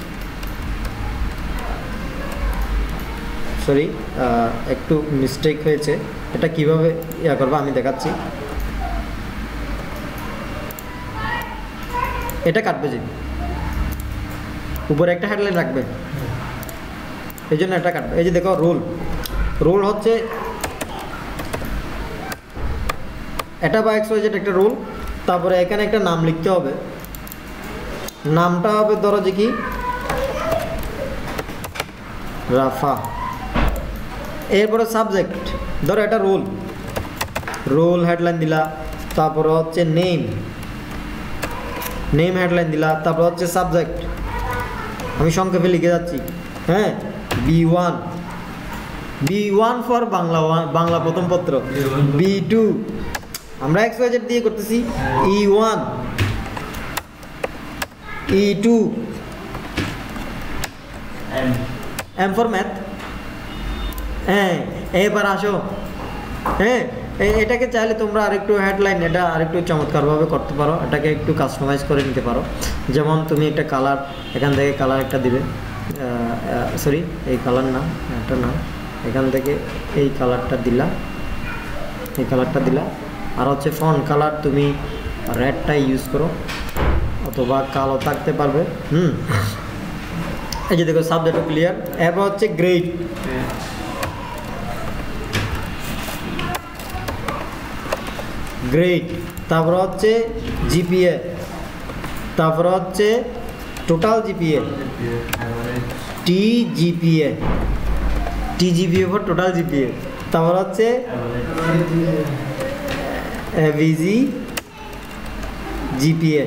Speaker 2: সরি একটু মিস্টেক হয়েছে, এটা কিভাবে ইয়া করবো আমি দেখাচ্ছি। এটা কাটবে যে উপরে একটা হেডলাইন রাখবে, এই জন্য এটা কাটবে। এই যে দেখো রোল, রোল হচ্ছে এটা বা এক্স ওয়াই জেড একটা রোল, তারপরে এখানে একটা নাম লিখতে হবে, নামটা হবে ধরো যে কি রাফা, এরপরে সাবজেক্ট ধরো এটা রোল, রোল হেডলাইন দিলা, তারপরে হচ্ছে নেম, নেম হেডলাইন দিলা, তারপর হচ্ছে সাবজেক্ট, আমি সংক্ষেপে লিখে যাচ্ছি, হ্যাঁ B one, B one for Bangla one, Bangla প্রথম পত্র, বি টু আমরা এক্স ওয়াই জেড দিয়ে করতেছি, E one, E two, M for math. হ্যাঁ এবার আসো, হ্যাঁ এটাকে চাইলে তোমরা আরেকটু হেডলাইন এটা আরেকটু চমৎকারভাবে করতে পারো, এটাকে একটু কাস্টমাইজ করে নিতে পারো। যেমন তুমি একটা কালার এখান থেকে কালার একটা দিবে, সরি এই কালার না, একটা না, এখান থেকে এই কালারটা দিলা, এই কালারটা দিলা, আর হচ্ছে ফন্ট কালার তুমি রেডটা ইউজ করো, অথবা কালো থাকতে পারবে। হুম এই যে দেখো সাবজেক্ট ক্লিয়ার। এরপর হচ্ছে গ্রেড, গ্রেড, তারপর হচ্ছে জিপিএ, তারপর হচ্ছে total GPA, T GPA, T GPA for total GPA, তারপর হচ্ছে এভিজি জিপিএ,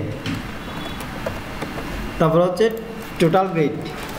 Speaker 2: তারপর হচ্ছে টোটাল গ্রেড।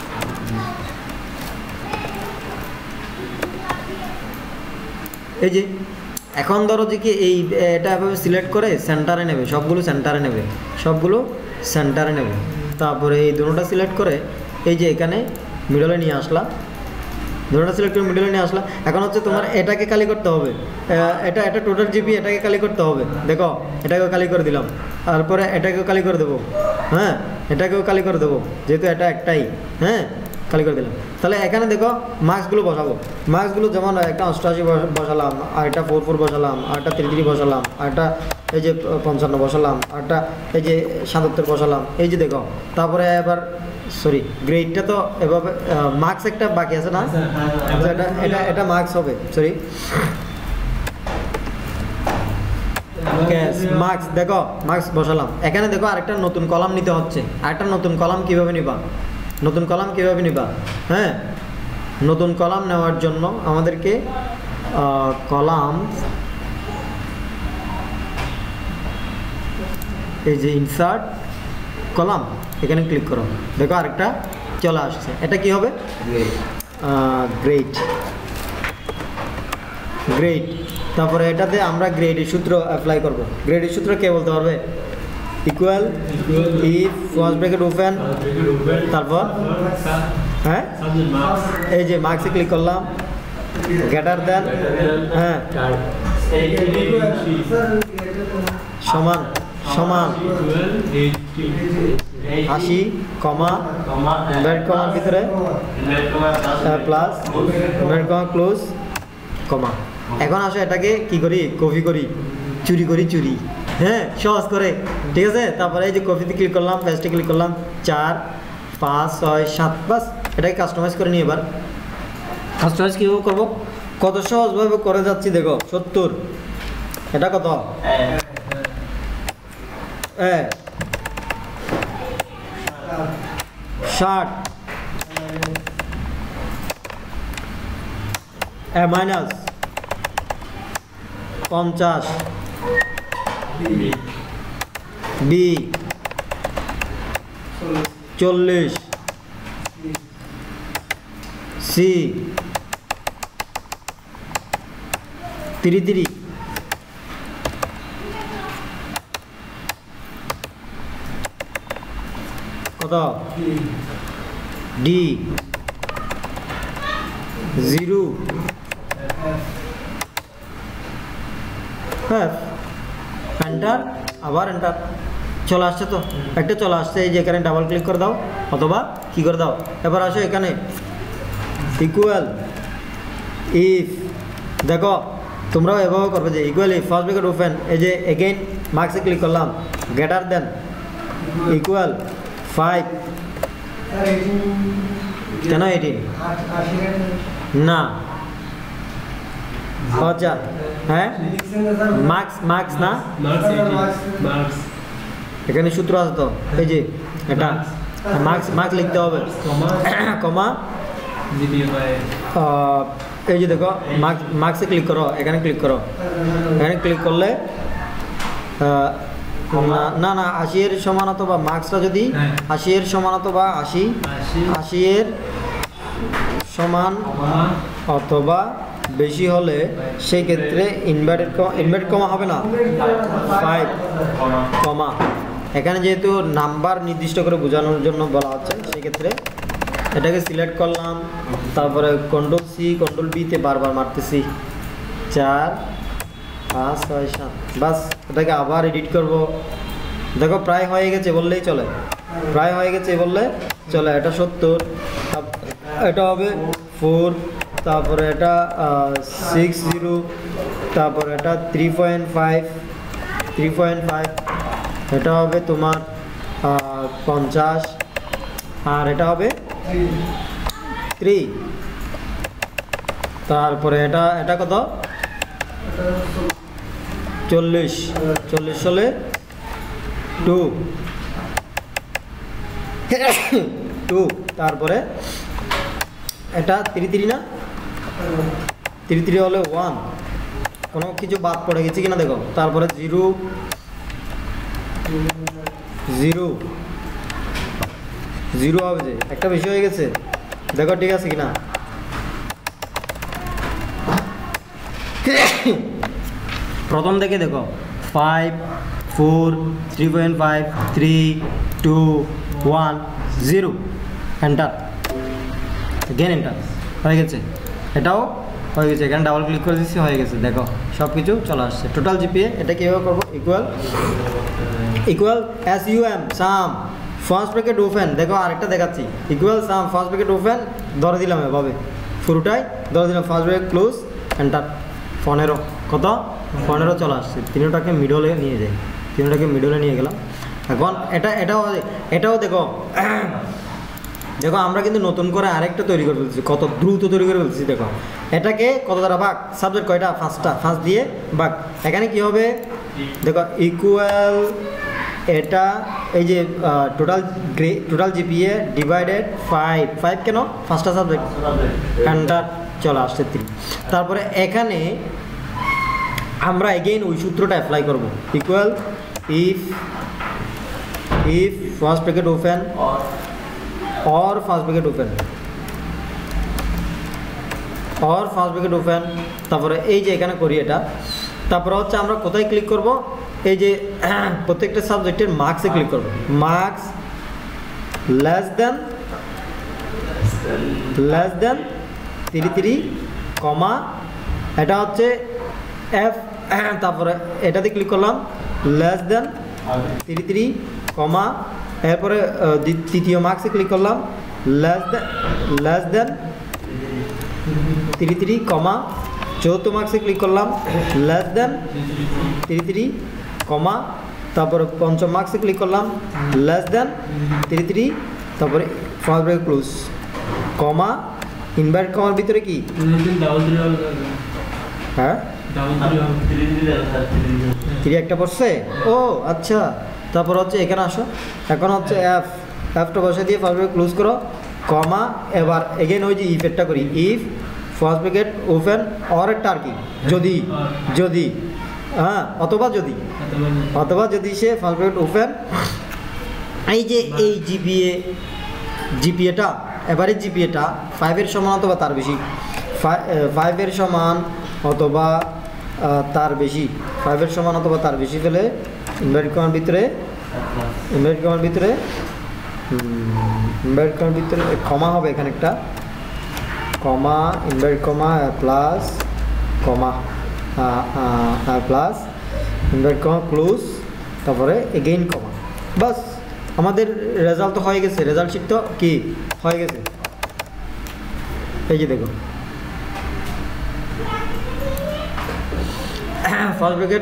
Speaker 2: এই যে এখন ধরো যে কি এই এটা এভাবে সিলেক্ট করে সেন্টারে নেবে, সবগুলো সেন্টারে নেবে, সবগুলো সেন্টারে নেবে, তারপরে এই দুটোটা সিলেক্ট করে এই যে এখানে মিডলে নিয়ে আসলা, দুটোটা সিলেক্ট করে মিডলে নিয়ে আসলা। এখন হচ্ছে তোমার এটাকে কালি করতে হবে, এটা এটা টোটাল জিপি, এটাকে কালি করতে হবে, দেখো এটাকেও কালি করে দিলাম, তারপরে এটাকেও কালি করে দেবো, হ্যাঁ এটাকেও কালি করে দেবো, যেহেতু এটা একটাই, হ্যাঁ কালি করে দিলাম। তাহলে এখানে দেখো মার্কসগুলো বসাবো, মার্কসগুলো যেমন একটা অষ্টআশি বসালাম, আর একটা ফোর ফোর বসালাম, আর একটা থ্রি থ্রি বসালাম, আর একটা এই যে পঞ্চান্ন বসালাম, আর একটা এই যে সাতাত্তর বসালাম, এই যে দেখো। তারপরে এবার সরি গ্রেডটা তো এভাবে মার্কস একটা বাকি আছে না, এটা এটা এটা মার্কস হবে, সরি মার্কস, দেখো মার্কস বসালাম। এখানে দেখো আরেকটা নতুন কলাম নিতে হচ্ছে, আরেকটা নতুন কলাম কীভাবে নিবা, নতুন কলাম কীভাবে নিবা, হ্যাঁ নতুন কলাম নেওয়ার জন্য আমাদেরকে কলাম, এই যে ইনসার্ট কলাম, এখানে ক্লিক করো, দেখো আরেকটা চলে আসছে, এটা কি হবে গ্রেড, গ্রেড। তারপরে এটাতে আমরা গ্রেডের সূত্র অ্যাপ্লাই করব। গ্রেডের সূত্র কে বলতে পারবে? Equal if first bracket open, তারপর হ্যাঁ এই যে মার্কসে ক্লিক করলাম, গ্রেটার দেন, হ্যাঁ সমান সমান আশি কমা ইনভার্টেড কমার ভিতরে plus inverted comma close comma. এখন আসো এটাকে কি করি, কপি করি, চুরি করি চুরি,
Speaker 1: হ্যাঁ সহজ করে, ঠিক আছে। তারপরে এই যে কপিতে ক্লিক করলাম, পেস্টে ক্লিক করলাম, চার পাঁচ ছয় সাত, বাস এটাকে কাস্টমাইজ করে নিই। এবার কাস্টমাইজ কীভাবে করবো, কত সহজভাবে করে যাচ্ছি দেখো। সত্তর, এটা কত, হ্যাঁ ষাট, এ মাইনাস পঞ্চাশ, বি চল্লিশ, সি তিরি তিরি, কত, ডি জিরো, হ্যাঁ এন্টার, আবার এন্টার, চলে আসছে তো একটা চলে আসছে। এই যে এখানে ডাবল ক্লিক করে দাও অথবা কি করে দাও। এবার আসো এখানে ইকুয়াল ইফ, দেখো তোমরাও এভাবে করবে যে equal if first bracket open, এই যে এগেইন মার্কসে ক্লিক করলাম, গ্রেটার দেন ইকুয়াল ফাইভ, কেন এইটিন না, আচ্ছা হ্যাঁ মার্কস মার্কস না, এখানে সূত্র আছে তো, এই যে এটা মার্কস মার্কস লিখতে হবে, কমা এই যে দেখো মার্কস মার্কসে ক্লিক করো, এখানে ক্লিক করো, এখানে ক্লিক করলে না না আশি এর সমান অথবা মার্কসটা যদি আশি এর সমান অথবা আশি আশি এর সমান অথবা বেশি হলে সেই ক্ষেত্রে ইনভার্টেড ইনভার্টেড কমা হবে না, ফাইভ কমা, এখানে যেহেতু নাম্বার নির্দিষ্ট করে বোঝানোর জন্য বলা হচ্ছে সেই ক্ষেত্রে এটাকে সিলেক্ট করলাম, তারপরে কন্ট্রোল সি কন্ট্রোল বিতে বারবার মারতেছি, চার পাঁচ ছয় সাত, বাস এটাকে আবার এডিট করব। দেখো প্রায় হয়ে গেছে বললেই চলে, প্রায় হয়ে গেছে বললে চলে। এটা সত্তর, এটা হবে ফোর, তারপরে এটা সিক্স জিরো, তারপরে এটা three point five three point five, এটা হবে তোমার পঞ্চাশ, আর এটা হবে থ্রি, তারপরে এটা এটা কত চল্লিশ, চল্লিশ হলে টু টু, তারপরে এটা তিরি তিরি না, তিরি তিরি হলে ওয়ান, কোনো কিছু বাদ পড়ে গেছে কিনা দেখো, তারপরে জিরো জিরো জিরো হবে, যে একটা বেশি হয়ে গেছে দেখো ঠিক আছে কিনা। প্রথম থেকে দেখো five four three point five three two one zero, enter, again enter, হয়ে গেছে। এটাও হয়ে গেছে, এখানে ডাবল ক্লিক করে দিচ্ছি, হয়ে গেছে। দেখো সব কিছু চলে আসছে। টোটাল জিপিএ এটা কীভাবে করবো, equal equal S U M sum first bracket open, দেখো আরেকটা দেখাচ্ছি, equal sum first bracket open ধরে দিলাম এভাবে পুরোটাই ধরে দিলাম, ফার্স্ট ব্র্যাকেট ক্লোজ এন্টার, পনেরো, কত পনেরো চলে আসছে। তিনটাকে মিডলে নিয়ে যাই, তিনটাকে মিডলে নিয়ে গেলাম। এখন এটা এটাও এটাও দেখো দেখো আমরা কিন্তু নতুন করে আরেকটা তৈরি করে ফেলছি, কত দ্রুত তৈরি করে ফেলছি। দেখো এটাকে কত দ্বারা ভাগ, সাবজেক্ট কয়টা, পাঁচটা, পাঁচ দিয়ে ভাগ। এখানে কি হবে দেখো ইকুয়াল, এটা এই যে total grey total GPA divided five, five কেন পাঁচটা সাবজেক্ট, এন্টার, চলে আসছে তিন। তারপরে এখানে আমরা এগেইন ওই সূত্রটা অ্যাপ্লাই করব, equal if if first bracket open और ফার্স্ট ব্র্যাকেট ওপেন और ফার্স্ট ব্র্যাকেট ওপেন, তারপরে এই যে এখানে করি এটা, তারপরে হচ্ছে আমরা কোথায় ক্লিক করব, এই যে প্রত্যেকটা সাবজেক্টের মার্কসে ক্লিক করব, marks less than less than three three comma, এটা হচ্ছে এফ, তারপরে এটাতে ক্লিক করলাম less than three three comma, এরপরে তৃতীয় মার্কসে ক্লিক করলাম less than less than three three comma, চতুর্থ মার্কসে ক্লিক করলাম less than three three comma, তারপরে পঞ্চম মার্কসে ক্লিক করলাম, লেস দেন থ্রি থ্রি, তারপরে first bracket close, comma, invert কমার ভিতরে কি হ্যাঁ থ্রি একটা পড়ছে, ও আচ্ছা। তারপর হচ্ছে এখানে আসো, এখন হচ্ছে এফ, এফটা বসে দিয়ে ফার্স্ট ব্র্যাকেট ক্লোজ করো, কমা, এবার এগেন ওই যে ইফেরটা করি, if first bracket open or একটা আর কি, যদি যদি হ্যাঁ অথবা যদি অথবা যদি সে ফার্স্ট ব্র্যাকেট ওপেন, এই যে এই জিপিএ জিপিএটা এভারেজ জিপিএটা ফাইভের সমান অথবা তার বেশি, ফাইভের সমান অথবা তার বেশি, ফাইভের সমান অথবা তার বেশি পেলে ইনভার্টেড কমার ভিতরে ইনভার্টেড কমার ভিতরে ইনভার্টেড কমার ভিতরে কমা হবে এখানে একটা, comma, inverted comma plus comma plus inverted comma close, তারপরে এগেইন কমা। বাস আমাদের রেজাল্ট তো হয়ে গেছে, রেজাল্ট শিট তো কি হয়ে গেছে। এই যে দেখো ফার্স্ট ব্র্যাকেট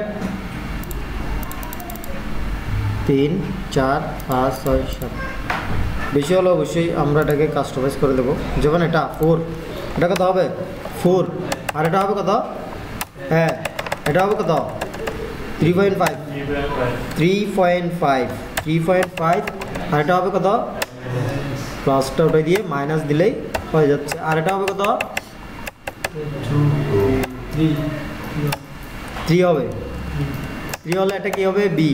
Speaker 1: তিন চার পাঁচ ছয় সাত, বেশি হলে অবশ্যই আমরা এটাকে কাস্টমাইজ করে দেবো। যেমন এটা ফোর, এটা কত হবে ফোর, আর এটা হবে কত, হ্যাঁ এটা হবে কত three point five three point five three point five আর এটা হবে কত, প্লাসটা ওটাই দিয়ে মাইনাস দিলেই হয়ে যাচ্ছে। আর এটা হবে কত, থ্রি হবে, থ্রি হলে এটা কি হবে বি,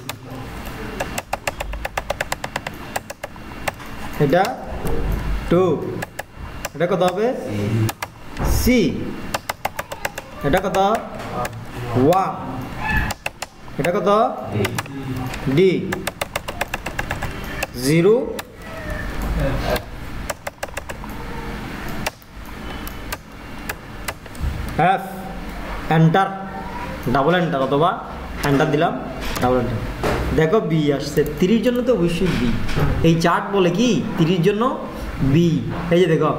Speaker 1: এটা টু, এটা কত হবে সি, এটা কত ওয়ান, এটা কত D, zero F, enter, double enter অথবা এন্টার দিলাম, ডাবল এন্টার। দেখো বি আসছে, তিরিশ জন্য তো অবশ্যই বি, এই চার্ট বলে কি তিরিশ জন্য বি। এই যে দেখো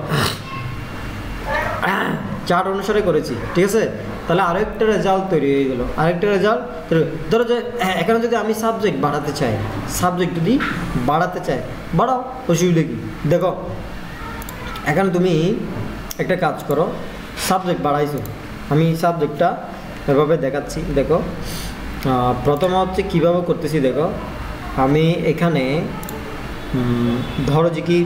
Speaker 1: চার্ট অনুসারে করেছি, ঠিক আছে। তাহলে আরেকটা রেজাল্ট তৈরি হয়ে গেল, আরেকটা রেজাল্ট তৈরি। ধরো যে এখানে যদি আমি সাবজেক্ট বাড়াতে চাই, সাবজেক্ট যদি বাড়াতে চাই বাড়াও, অসুবিধা কি। দেখো এখানে তুমি একটা কাজ করো, সাবজেক্ট বাড়াইছো, আমি সাবজেক্টটা এভাবে দেখাচ্ছি। দেখো প্রথমে হচ্ছে কীভাবে করতেছি, দেখো আমি এখানে ধরো যে কি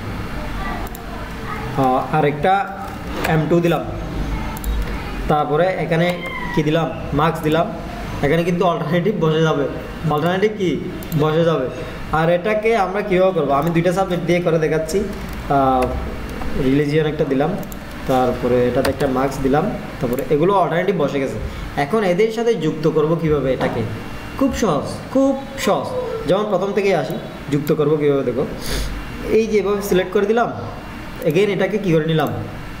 Speaker 1: আরেকটা এম টু দিলাম, তারপরে এখানে কি দিলাম মার্কস দিলাম, এখানে কিন্তু অল্টারনেটিভ বসে যাবে, অল্টারনেটিভ কি বসে যাবে। আর এটাকে আমরা কীভাবে করবো, আমি দুইটা সাবজেক্ট দিয়ে করে দেখাচ্ছি। রিলিজিয়ন একটা দিলাম, তারপরে এটাতে একটা মার্কস দিলাম, তারপরে এগুলো অল্টারনেটিভ বসে গেছে। এখন এদের সাথে যুক্ত করব কিভাবে, এটাকে খুব সহজ, খুব সহজ। যেমন প্রথম থেকেই আসি, যুক্ত করব কীভাবে, দেখো এই যে এভাবে সিলেক্ট করে দিলাম, এগেইন এটাকে কী করে নিলাম,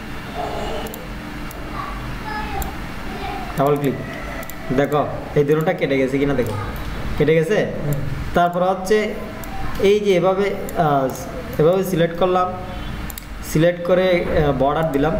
Speaker 1: ডাবল ক্লিক, দেখো এই দুটোটা কেটে গেছে কিনা, দেখো কেটে গেছে। তারপর হচ্ছে এই যে এভাবে এভাবে সিলেক্ট করলাম, সিলেক্ট করে বর্ডার দিলাম,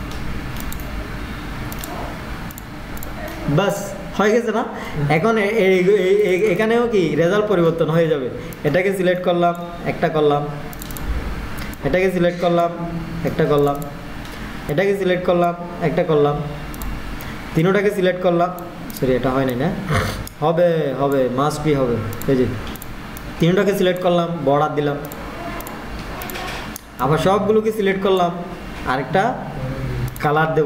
Speaker 1: বাস হয়ে গেছে না। এখন এখানেও কি রেজাল্ট পরিবর্তন হয়ে যাবে। এটাকে সিলেক্ট করলাম, একটা করলাম, এটাকে সিলেক্ট করলাম, একটা করলাম, এটাকে সিলেক্ট করলাম, একটা করলাম, তিনোটাকে সিলেক্ট করলাম, সরি এটা হয় নাই না, হবে হবে মাস্ট বি হবে। এই যে তিনটাকে সিলেক্ট করলাম, বর্ডার দিলাম, আবার সবগুলোকে সিলেক্ট করলাম, আরেকটা কালার দেব,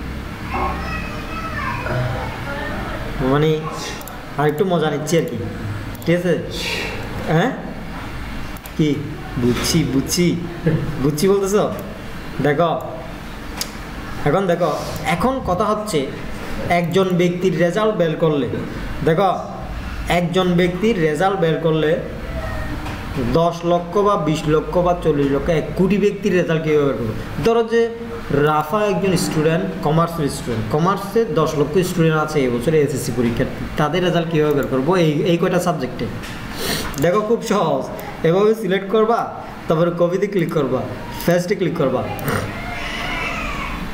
Speaker 1: মানে আরেকটু মজা নিচ্ছি আর কি, ঠিক আছে। হ্যাঁ কি বুঝছি বুঝছি বুঝছি বলতেছ। দেখো এখন দেখো এখন কথা হচ্ছে একজন ব্যক্তির রেজাল্ট বের করলে, দেখো একজন ব্যক্তির রেজাল্ট বের করলে দশ লক্ষ বা বিশ লক্ষ বা চল্লিশ লক্ষ এক কোটি ব্যক্তির রেজাল্ট কীভাবে বের করবো। ধরো যে রাফা একজন স্টুডেন্ট, কমার্সের স্টুডেন্ট, কমার্সের দশ লক্ষ স্টুডেন্ট আছে এবছরে এসএসসি পরীক্ষার্থী, তাদের রেজাল্ট কীভাবে বের করবো এই এই কয়টা সাবজেক্টে। দেখো খুব সহজ, এভাবে সিলেক্ট করবা, তারপরে কপিতে ক্লিক করবা, ফার্স্টে ক্লিক করবা,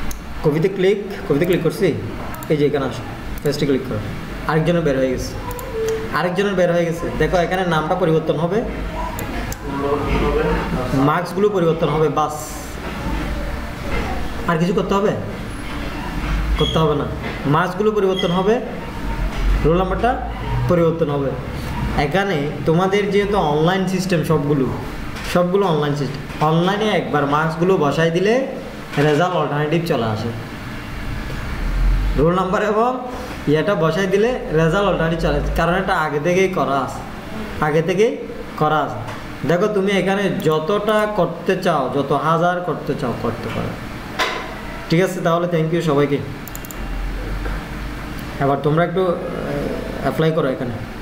Speaker 1: কপিতে ক্লিক কপিতে ক্লিক করছি, এই যে এখানে আসো, ফার্স্টে ক্লিক করো, আরেকজনের বের হয়ে গেছে, আরেকজনের বের হয়ে গেছে। দেখো এখানে নামটা পরিবর্তন হবে, মার্কসগুলো পরিবর্তন হবে, বাস। আর কিছু করতে হবে? করতে হবে না। মার্কসগুলো পরিবর্তন হবে, রোল নাম্বারটা পরিবর্তন হবে। এখানে তোমাদের যেহেতু অনলাইন সিস্টেম, সবগুলো সবগুলো অনলাইন সিস্টেম, অনলাইনে একবার মার্কসগুলো বসাই দিলে রেজাল্ট অল্টারনেটিভ চলে আসে। রোল নাম্বার এবং ইয়েটা বসাই দিলে রেজাল্ট অল্টারনেটিভ চলে আসে, কারণ এটা আগে থেকেই করা আছে, আগে থেকেই করা আছে। দেখো তুমি এখানে যতটা করতে চাও, যত হাজার করতে চাও করতে পারো। ঠিক আছে, তাহলে থ্যাংক ইউ সবাইকে। এবার তোমরা একটু অ্যাপ্লাই করো এখানে।